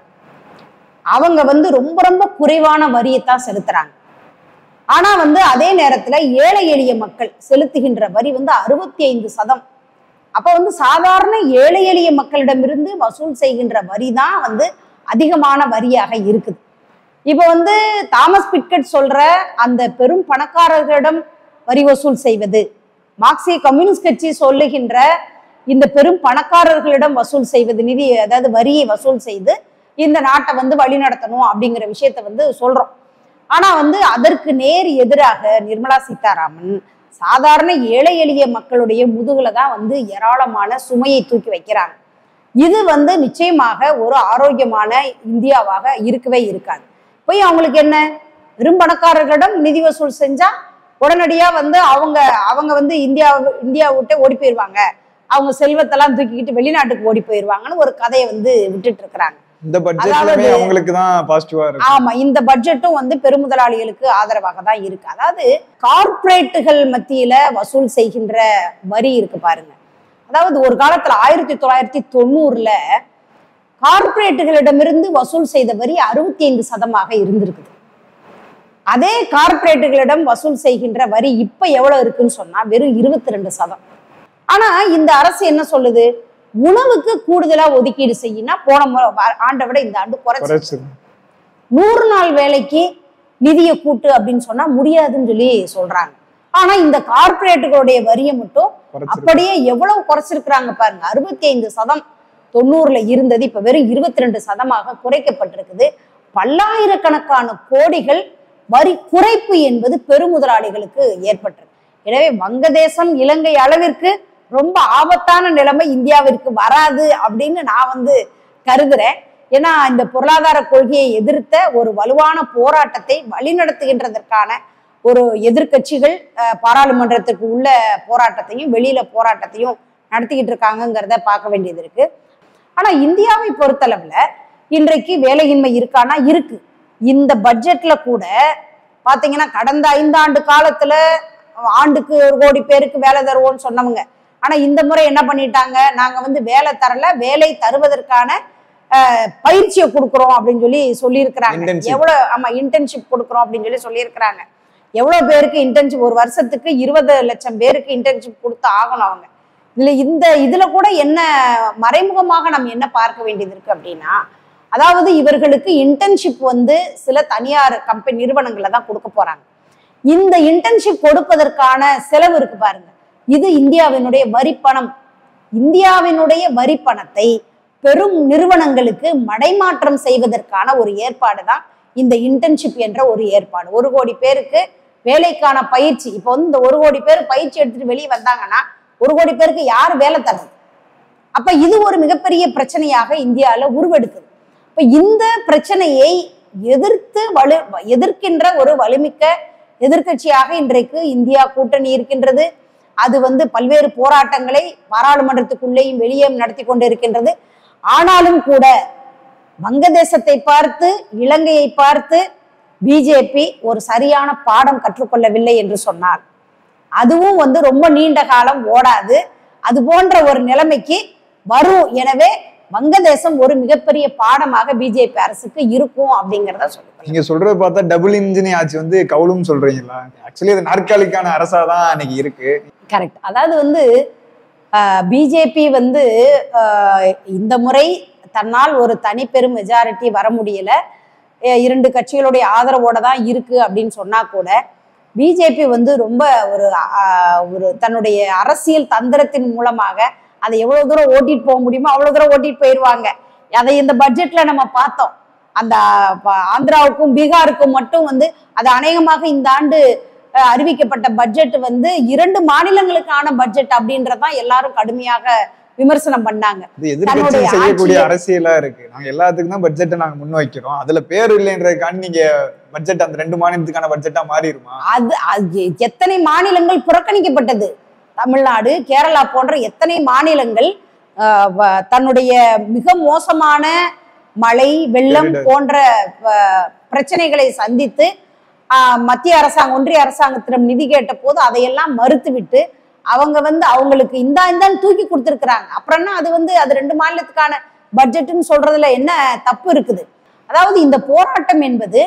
அவங்க வந்து ரொம்ப ரொம்ப குறைவான வரியைத்தான் செலுத்துறாங்க. ஆனா வந்து அதே நேரத்துல ஏழை எளிய மக்கள் செலுத்துகின்ற வரி வந்து 65%. அப்ப வந்து சாதாரண ஏழை எளிய மக்களிடமிருந்து வசூல் செய்கின்ற வரி தான் வந்து அதிகமான வரியாக இருக்குது. இப்ப வந்து தாமஸ் பிட்கெட் சொல்ற அந்த பெரும் பணக்காரர்களிடம் வரி வசூல் செய்வது, மார்க்சிய கம்யூனிஸ்ட் கட்சி சொல்லுகின்ற இந்த பெரும் பணக்காரர்களிடம் வசூல் செய்வது, நிதி அதாவது வரியை வசூல் செய்து இந்த நாட்டை வந்து வழி நடத்தணும் அப்படிங்கிற விஷயத்த வந்து சொல்றோம். ஆனா வந்து அதற்கு நேர் எதிராக நிர்மலா சீதாராமன் சாதாரண ஏழை எளிய மக்களுடைய முதுகுல தான் வந்து ஏராளமான சுமையை தூக்கி வைக்கிறாங்க. இது வந்து நிச்சயமாக ஒரு ஆரோக்கியமான இந்தியாவாக இருக்கவே இருக்காது. போய் அவங்களுக்கு என்ன, பெரும் பணக்காரர்களிடம் நிதி வசூல் செஞ்சா உடனடியா வந்து அவங்க வந்து இந்தியா விட்டு ஓடி போயிடுவாங்க, அவங்க செல்வத்தெல்லாம் தூக்கிக்கிட்டு வெளிநாட்டுக்கு ஓடி போயிடுவாங்கன்னு ஒரு கதையை வந்து விட்டுட்டு இருக்கிறாங்க.
இந்த பட்ஜெட்லயே அவங்களுக்கு தான் பாசிட்டிவா இருக்கு.
ஆமா, இந்த பட்ஜெட்டும் வந்து பெருமுதலாளிகளுக்கு ஆதரவாக தான் இருக்கு. அதாவது கார்ப்பரேட்டுகள் மத்தியில வசூல் செய்கின்ற வரி இருக்கு பாருங்க. அதாவது ஒரு காலத்துல 1990ல கார்ப்பரேட்டுகளிடமிருந்து வசூல் செய்த வரி 65% இருந்திருக்குது. அதே கார்ப்பரேட்டுகளிடம் வசூல் செய்கின்ற வரி இப்ப எவ்வளவு இருக்குன்னு சொன்னா வெறும் 22%. ஆனா இந்த அரசு என்ன சொல்லுது, உணவுக்கு கூடுதலா ஒதுக்கீடு செய்யினா போன ஆண்டை விட இந்த ஆண்டு குறைச்சு 100 நாள் வேலைக்கு நிதியை கூட்டு அப்படின்னு சொன்னா முடியாதுன்னு சொல்லி சொல்றாங்க. ஆனா இந்த கார்ப்பரேட்டுகளுடைய வரியை மட்டும் அப்படியே எவ்வளவு குறைச்சிருக்கிறாங்க பாருங்க. 65% 90ல இருந்தது இப்ப வெறும் 22% குறைக்கப்பட்டிருக்குது. பல்லாயிரக்கணக்கான கோடிகள் வரி குறைப்பு என்பது பெருமுதலாளிகளுக்கு ஏற்பட்டிருக்கு. எனவே வங்கதேசம், இலங்கை அளவிற்கு ரொம்ப ஆபத்தான நிலைமை இந்தியாவிற்கு வராது அப்படின்னு நான் வந்து கருதுறேன். ஏன்னா இந்த பொருளாதார கொள்கையை எதிர்த்த ஒரு வலுவான போராட்டத்தை வழிநடத்துகின்றதற்கான ஒரு எதிர்கட்சிகள் பாராளுமன்றத்துக்கு உள்ள போராட்டத்தையும் வெளியில போராட்டத்தையும் நடத்திக்கிட்டு இருக்காங்கிறத பார்க்க வேண்டியது இருக்கு. ஆனா இந்தியாவை பொறுத்தளவுல இன்றைக்கு வேலையின்மை இருக்கானா இருக்கு. இந்த பட்ஜெட்ல கூட பாத்தீங்கன்னா கடந்த 5 ஆண்டு காலத்துல ஆண்டுக்கு 1 கோடி பேருக்கு வேலை தருவோம்னு சொன்னவங்க, ஆனா இந்த முறை என்ன பண்ணிட்டாங்க, நாங்க வந்து வேலை தரல, வேலை தருவதற்கான பயிற்சியை கொடுக்குறோம் அப்படின்னு சொல்லி சொல்லியிருக்கிறாங்க.
Internship.
எவ்வளவு ஆமா இன்டர்ன்ஷிப் கொடுக்குறோம் அப்படின்னு சொல்லி சொல்லியிருக்கிறாங்க. எவ்வளவு பேருக்கு இன்டர்ன்ஷிப், ஒரு வருஷத்துக்கு 20 லட்சம் பேருக்கு இன்டர்ன்ஷிப் கொடுத்து ஆகணும் அவங்க. இதுல கூட என்ன மறைமுகமாக நம்ம என்ன பார்க்க வேண்டியது இருக்கு அப்படின்னா, அதாவது இவர்களுக்கு இன்டர்ன்ஷிப் வந்து சில தனியார் கம்பெனி நிறுவனங்களை தான் கொடுக்க போறாங்க. இந்த இன்டர்ன்ஷிப் கொடுப்பதற்கான செலவு இருக்கு பாருங்க, இது இந்தியாவினுடைய வரிப்பணம். இந்தியாவினுடைய வரிப்பணத்தை பெரும் நிறுவனங்களுக்கு மடைமாற்றம் செய்வதற்கான ஒரு ஏற்பாடு தான் இந்த இன்டர்ன்ஷிப் என்ற ஒரு ஏற்பாடு. 1 கோடி பேருக்கு வேலைக்கான பயிற்சி. இப்போ வந்து இந்த 1 கோடி பேர் பயிற்சி எடுத்துட்டு வெளியே வந்தாங்கன்னா 1 கோடி பேருக்கு யார் வேலை தர்றது? அப்ப இது ஒரு மிகப்பெரிய பிரச்சனையாக இந்தியாவில் உருவெடுக்குது. இப்ப இந்த பிரச்சனையை எதிர்க்கின்ற ஒரு வலுமிக்க எதிர்கட்சியாக இன்றைக்கு இந்தியா கூட்டணி இருக்கின்றது. அது வந்து பல்வேறு போராட்டங்களை பாராளுமன்றத்துக்குள்ளேயும் வெளியேயும் நடத்தி கொண்டு இருக்கின்றது. ஆனாலும் கூட வங்கதேசத்தை பார்த்து, இலங்கையை பார்த்து பிஜேபி ஒரு சரியான பாடம் கற்றுக்கொள்ளவில்லை என்று சொன்னார். அதுவும் வந்து ரொம்ப நீண்ட காலம் ஓடாது. அது போன்ற ஒரு நிலைமைக்கு வரும். எனவே வங்கதேசம் ஒரு மிகப்பெரிய பாடமாக பிஜேபி அரசுக்கு இருக்கும் அப்படிங்கிறத சொல்லுங்க.
நீங்க சொல்றத பார்த்தா டபுள் இன்ஜின் ஆட்சி வந்து கவுளும் சொல்றீங்களா? ஆக்சுவலி அது நாற்காலிக்கான அரசா தான் இன்னைக்கு இருக்கு.
கரெக்ட். அதாவது வந்து பிஜேபி வந்து இந்த முறை தன்னால் ஒரு தனி பெரும் மெஜாரிட்டி வர முடியல, 2 கட்சிகளுடைய ஆதரவோட தான் இருக்கு அப்படின்னு சொன்னா கூட பிஜேபி வந்து ரொம்ப ஒரு தன்னுடைய அரசியல் தந்திரத்தின் மூலமாக அதை எவ்வளவு தூரம் ஓட்டிட்டு போக முடியுமோ அவ்வளவு தூரம் ஓட்டிட்டு போயிடுவாங்க. அதை இந்த பட்ஜெட்ல நம்ம பார்த்தோம். அந்த ஆந்திராவுக்கும் பீகாருக்கும் மட்டும் வந்து அது அநேகமாக இந்த ஆண்டு அறிவிக்கப்பட்ட பட்ஜெட் வந்து 2 மாநிலங்களுக்கான பட்ஜெட் அப்படின்றதான் எல்லாரும் கடுமையாக விமர்சனம் பண்ணாங்க.
எதிர்கட்சி செய்யக்கூடிய அரசியலா இருக்கு. நாங்க எல்லாத்துக்கும் தான் பட்ஜெட்டை நாங்க முன்வைக்கிறோம், அதுல பேர் இல்லைன்றதுக்காண்டி நீங்க பட்ஜெட் அந்த 2 மாநிலத்துக்கான பட்ஜெட்டா மாறிடுமா?
அது எத்தனை மாநிலங்கள் புறக்கணிக்கப்பட்டது. தமிழ்நாடு, கேரளா போன்ற எத்தனை மாநிலங்கள் தன்னுடைய மிக மோசமான மழை, வெள்ளம் போன்ற பிரச்சனைகளை சந்தித்து மத்திய அரசாங்கம், ஒன்றிய அரசாங்கத்திடம் நிதி கேட்ட போது அதையெல்லாம் மறுத்துவிட்டு அவங்க வந்து அவங்களுக்கு இந்தான்னு தூக்கி கொடுத்துருக்குறாங்க. அப்புறம்னா அது வந்து அது 2 மாநிலத்துக்கான பட்ஜெட்னு சொல்றதுல என்ன தப்பு இருக்குது? அதாவது இந்த போராட்டம் என்பது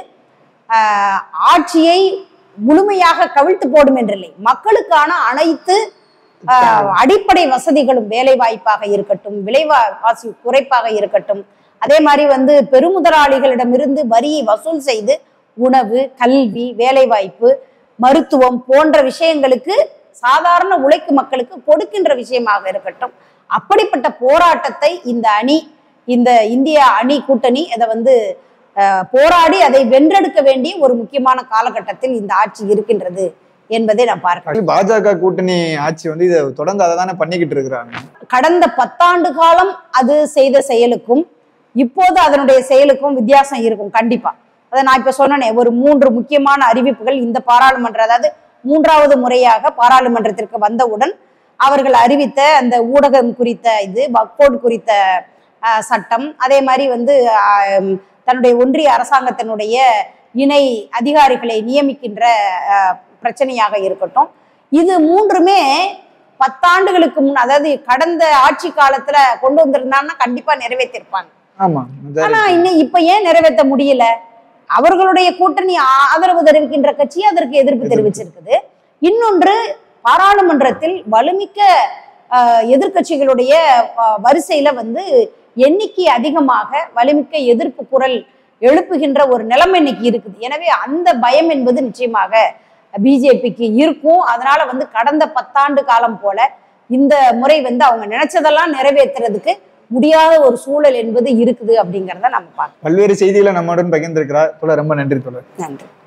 ஆட்சியை முழுமையாக கவிழ்த்து போடும் என்றில்லை, மக்களுக்கான அனைத்து அடிப்படை வசதிகளும், வேலை வாய்ப்பாக இருக்கட்டும், விலைவாசி குறைப்பாக இருக்கட்டும், அதே மாதிரி வந்து பெருமுதலாளிகளிடமிருந்து வரியை வசூல் செய்து உணவு, கல்வி, வேலைவாய்ப்பு, மருத்துவம் போன்ற விஷயங்களுக்கு சாதாரண உழைக்கும் மக்களுக்கு கொடுக்கின்ற விஷயமாக இருக்கட்டும், அப்படிப்பட்ட போராட்டத்தை இந்த இந்தியா அணி கூட்டணி அதை வந்து போராடி அதை வென்றெடுக்க வேண்டிய ஒரு முக்கியமான காலகட்டத்தில் இந்த ஆட்சி இருக்கின்றது என்பதை நான் பார்க்கிறேன்.
பாஜக கூட்டணி ஆட்சி வந்து இதை தொடர்ந்து அதை தானே பண்ணிக்கிட்டு இருக்கிறாங்க.
கடந்த 10 ஆண்டு காலம் அது செய்த செயலுக்கும் இப்போது அதனுடைய செயலுக்கும் வித்தியாசம் இருக்கும் கண்டிப்பா. அதை நான் இப்ப சொன்னேனே, ஒரு 3 முக்கியமான அறிவிப்புகள் இந்த பாராளுமன்ற, அதாவது 3வது முறையாக பாராளுமன்றத்திற்கு வந்தவுடன் அவர்கள் அறிவித்த அந்த ஊடகம் குறித்த வக்ஃப் குறித்த சட்டம், அதே மாதிரி வந்து தன்னுடைய ஒன்றிய அரசாங்கத்தினுடைய இணை அதிகாரிகளை நியமிக்கின்ற பிரச்சனையாக இருக்கட்டும், இது 3மே 10 ஆண்டுகளுக்கு முன், அதாவது கடந்த ஆட்சி காலத்துல கொண்டு வந்திருந்தாங்கன்னா கண்டிப்பா நிறைவேற்றிருப்பாங்க. ஆனா இப்ப ஏன் நிறைவேற்ற முடியல? அவர்களுடைய கூட்டணி ஆதரவு தெரிவிக்கின்ற கட்சி அதற்கு எதிர்ப்பு தெரிவிச்சிருக்குது. இன்னொன்று, பாராளுமன்றத்தில் வலுமிக்க எதிர்கட்சிகளுடைய வரிசையில வந்து எண்ணிக்கை அதிகமாக வலுமிக்க எதிர்ப்பு குரல் எழுப்புகின்ற ஒரு நிலைமை இன்னைக்கு இருக்குது. எனவே அந்த பயம் என்பது நிச்சயமாக பிஜேபிக்கு இருக்கும். அதனால வந்து கடந்த 10 ஆண்டு காலம் போல இந்த முறை வந்து அவங்க நினைச்சதெல்லாம் நிறைவேற்றுறதுக்கு முடியாத ஒரு சூழல் என்பது இருக்குது அப்படிங்கிறத நம்ம பார்க்கலாம்.
பல்வேறு செய்திகளை நம்முடன் பகிர்ந்திருக்கிறார். ரொம்ப நன்றி.
நன்றி.